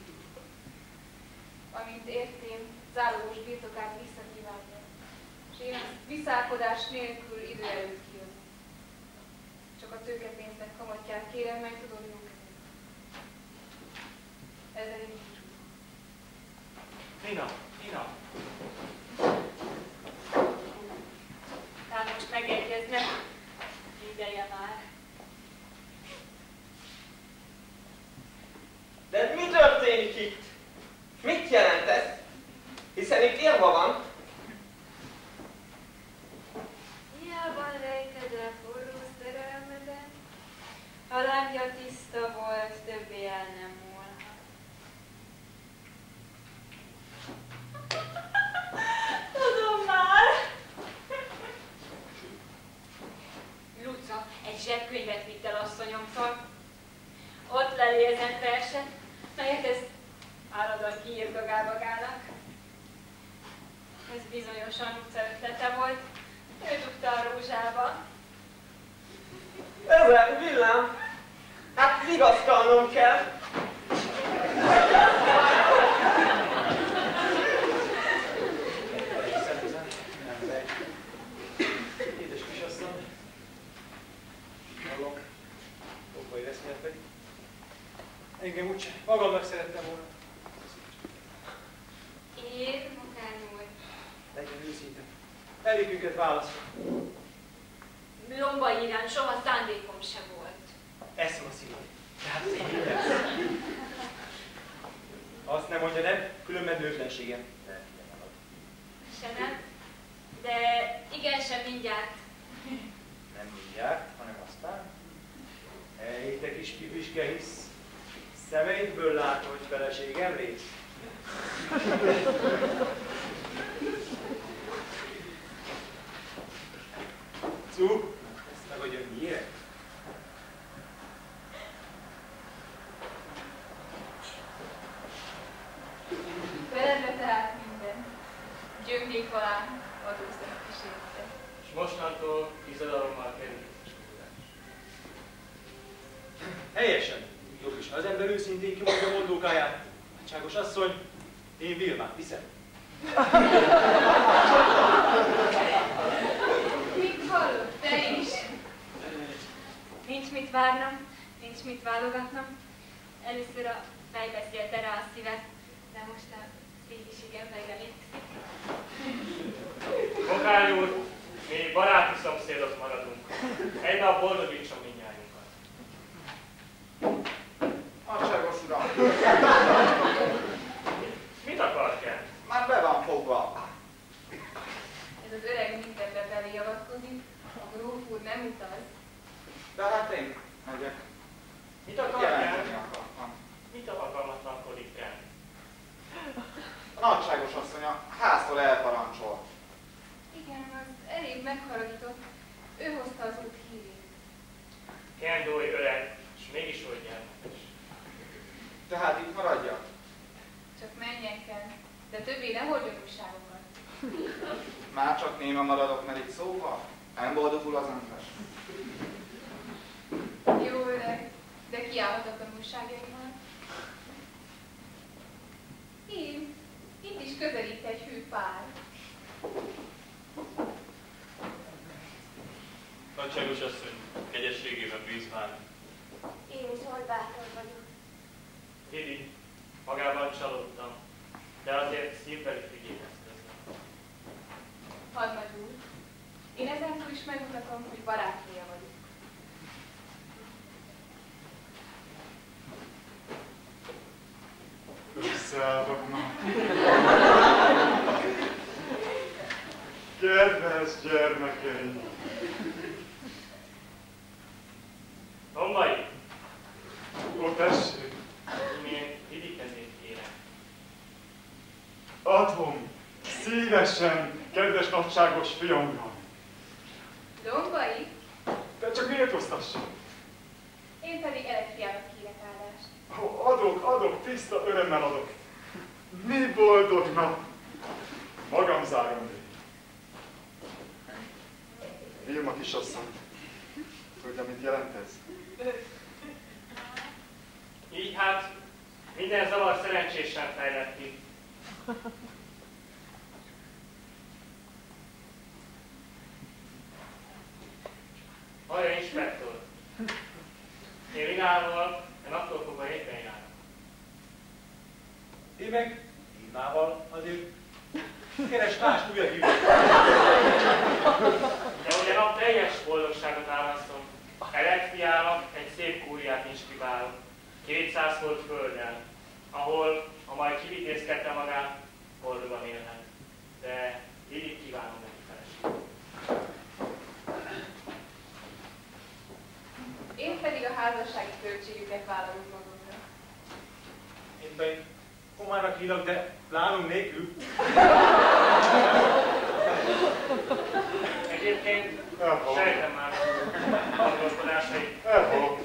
Amint értém, zálogos birtokát visszakívánja, és én azt viszálkodás nélkül idő előtt kijönni. Csak a tőkepénznek kamatját kérem, meg tudom jó kezembe. Ezzel én búcsúzom. Nina, Nina! Tehát most megegyeznek, ideje már. De mi történik itt? Mit jelent ez? Hiszen itt írva van. Hiába rejted a forró szerelmeden, a lángja tiszta volt, többé el nem múlhat. Tudom már! Luca egy zsebkönyvet vitt el asszonyomtól. Ott leli ezen verset, melyet ez áradan kiírt a gábagának. Ez bizonyosan Luca ötlete volt. Ő dugta a rózsába. Ezer villám! Hát vigasztalnom kell. Édes kisasszony, hallom, okai eszmélet pedig. Engem úgyse, magamnak szerettem volna. Én, Mokánul, Legyen őszinte. Elégünket válaszol. Lomba iránt soha szándékom se volt. Eszem a szívom. Tehát az én lesz. Azt nem mondja, nem? Különben nőtlenségem. Se nem, de igen sem mindjárt. Nem mindjárt, hanem aztán. Ej, te kis pipiske hisz. Szemeidből látom, hogy feleségem lész. Cu, ezt megadja miért? Feledve tehát minden. Gyöngék alá adóztak kísérte. És mostantól bizodalommal kerül a csodás. Helyesen. Jobb is, ha az ember őszintén kimondja mondókáját. Nagyságos asszony, én Vilmát viszem. Mit hallott, te is? Nincs mit várnom, nincs mit válogatnom. Először a fejbeszélte rá a szívet, de most a szív is igen megelégszik. Mokály úr, mi baráti szomszédok maradunk. Egy nap boldogítson mindnyájunkat. Nagyságos uram, Mit akar kell? már be van fogva. Ez az öreg mindenbe belé avatkozik, a gróf úr nem utaz. De hát én megyek. Mit akar Jelenteni kell? akartam. Mit alkalmatlankodik kell? A nagyságos asszony a háztól elparancsol. Igen, az elég megharagított. Ő hozta az út hírét. Kendói öreg, és mégis oly gyermekes. Tehát itt maradjak. Csak menjen kell, de többé ne hordjon újságokat. Már csak néma maradok, mert itt szóval nem boldogul az ember. Jó öreg, de kiállhat a tanulságaival. Én, itt is közelít egy hű pár. Nagyságos asszony, kegyességében bízván. Én is oly bátor vagyok. Lili, magában csalódtam, de azért szívbeli figyelmeztettem. Hadnagy úr, én ezentúl is megmutatom, hogy barátnője vagyok. Összeállok már. Kedves gyermekeim! Tombai, Ó, tessék! én Lili kezét kérem. Adom, Szívesen, kedves nagyságos fiamra. Dombai? Te csak méltóztass. Én pedig elektriának kérek áldást. Adok, tiszta örömmel adok. Mi boldog nap! Magam zárom. Vilma kisasszony, tudja, mit jelent ez? Így hát minden zavar szerencsésen fejlett ki. Arra inspektor. Én Linával, én attól fogva éppen járok. Én meg Innával azért keres más újra hívni. De ugye nap teljes boldogságot árasztom. Elektriának egy szép kúriát inspirálok. 200 folt földdel, ahol, ha majd kivitézkedte magát, boldogan élhet. De így kívánom neki feleséget. Én pedig a házassági költségüket vállalom magamra. Én pedig komának hívnak, de plánum nélkül. Egyébként sejtem már a gondolkodásait. Elhalok.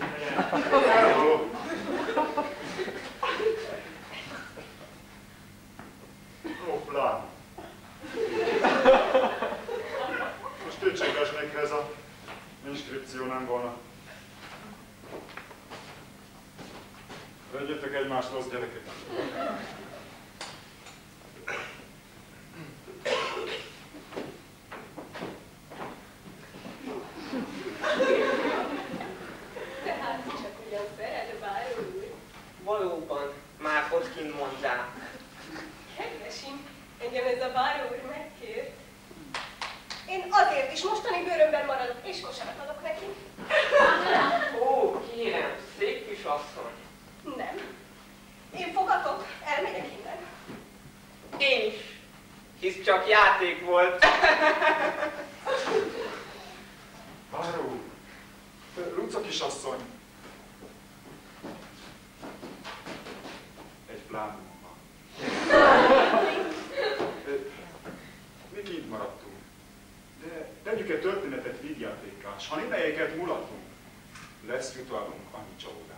Ó, plán. Most kétségesnék, ha ez a inskripció nem volna. Vegyetek egymást, rossz gyerekek. Tehát csak ugyan szeret, báró úr. Valóban, már ott kint mondták. Kedvesim, engem ez a báró úr megkért. Én azért is mostani bőrömben maradok, és kosarat adok neki. Ó, kérem, szép kis asszony. Nem. Én fogatok, elmegyek innen. Én is, hisz csak játék volt. Báró, Luca kisasszony. Egy plánum van. Mi kint maradtunk. De tegyük egy történetet vígjátékás. Ha némelyeket mulatunk, lesz jutalmunk annyi csavót.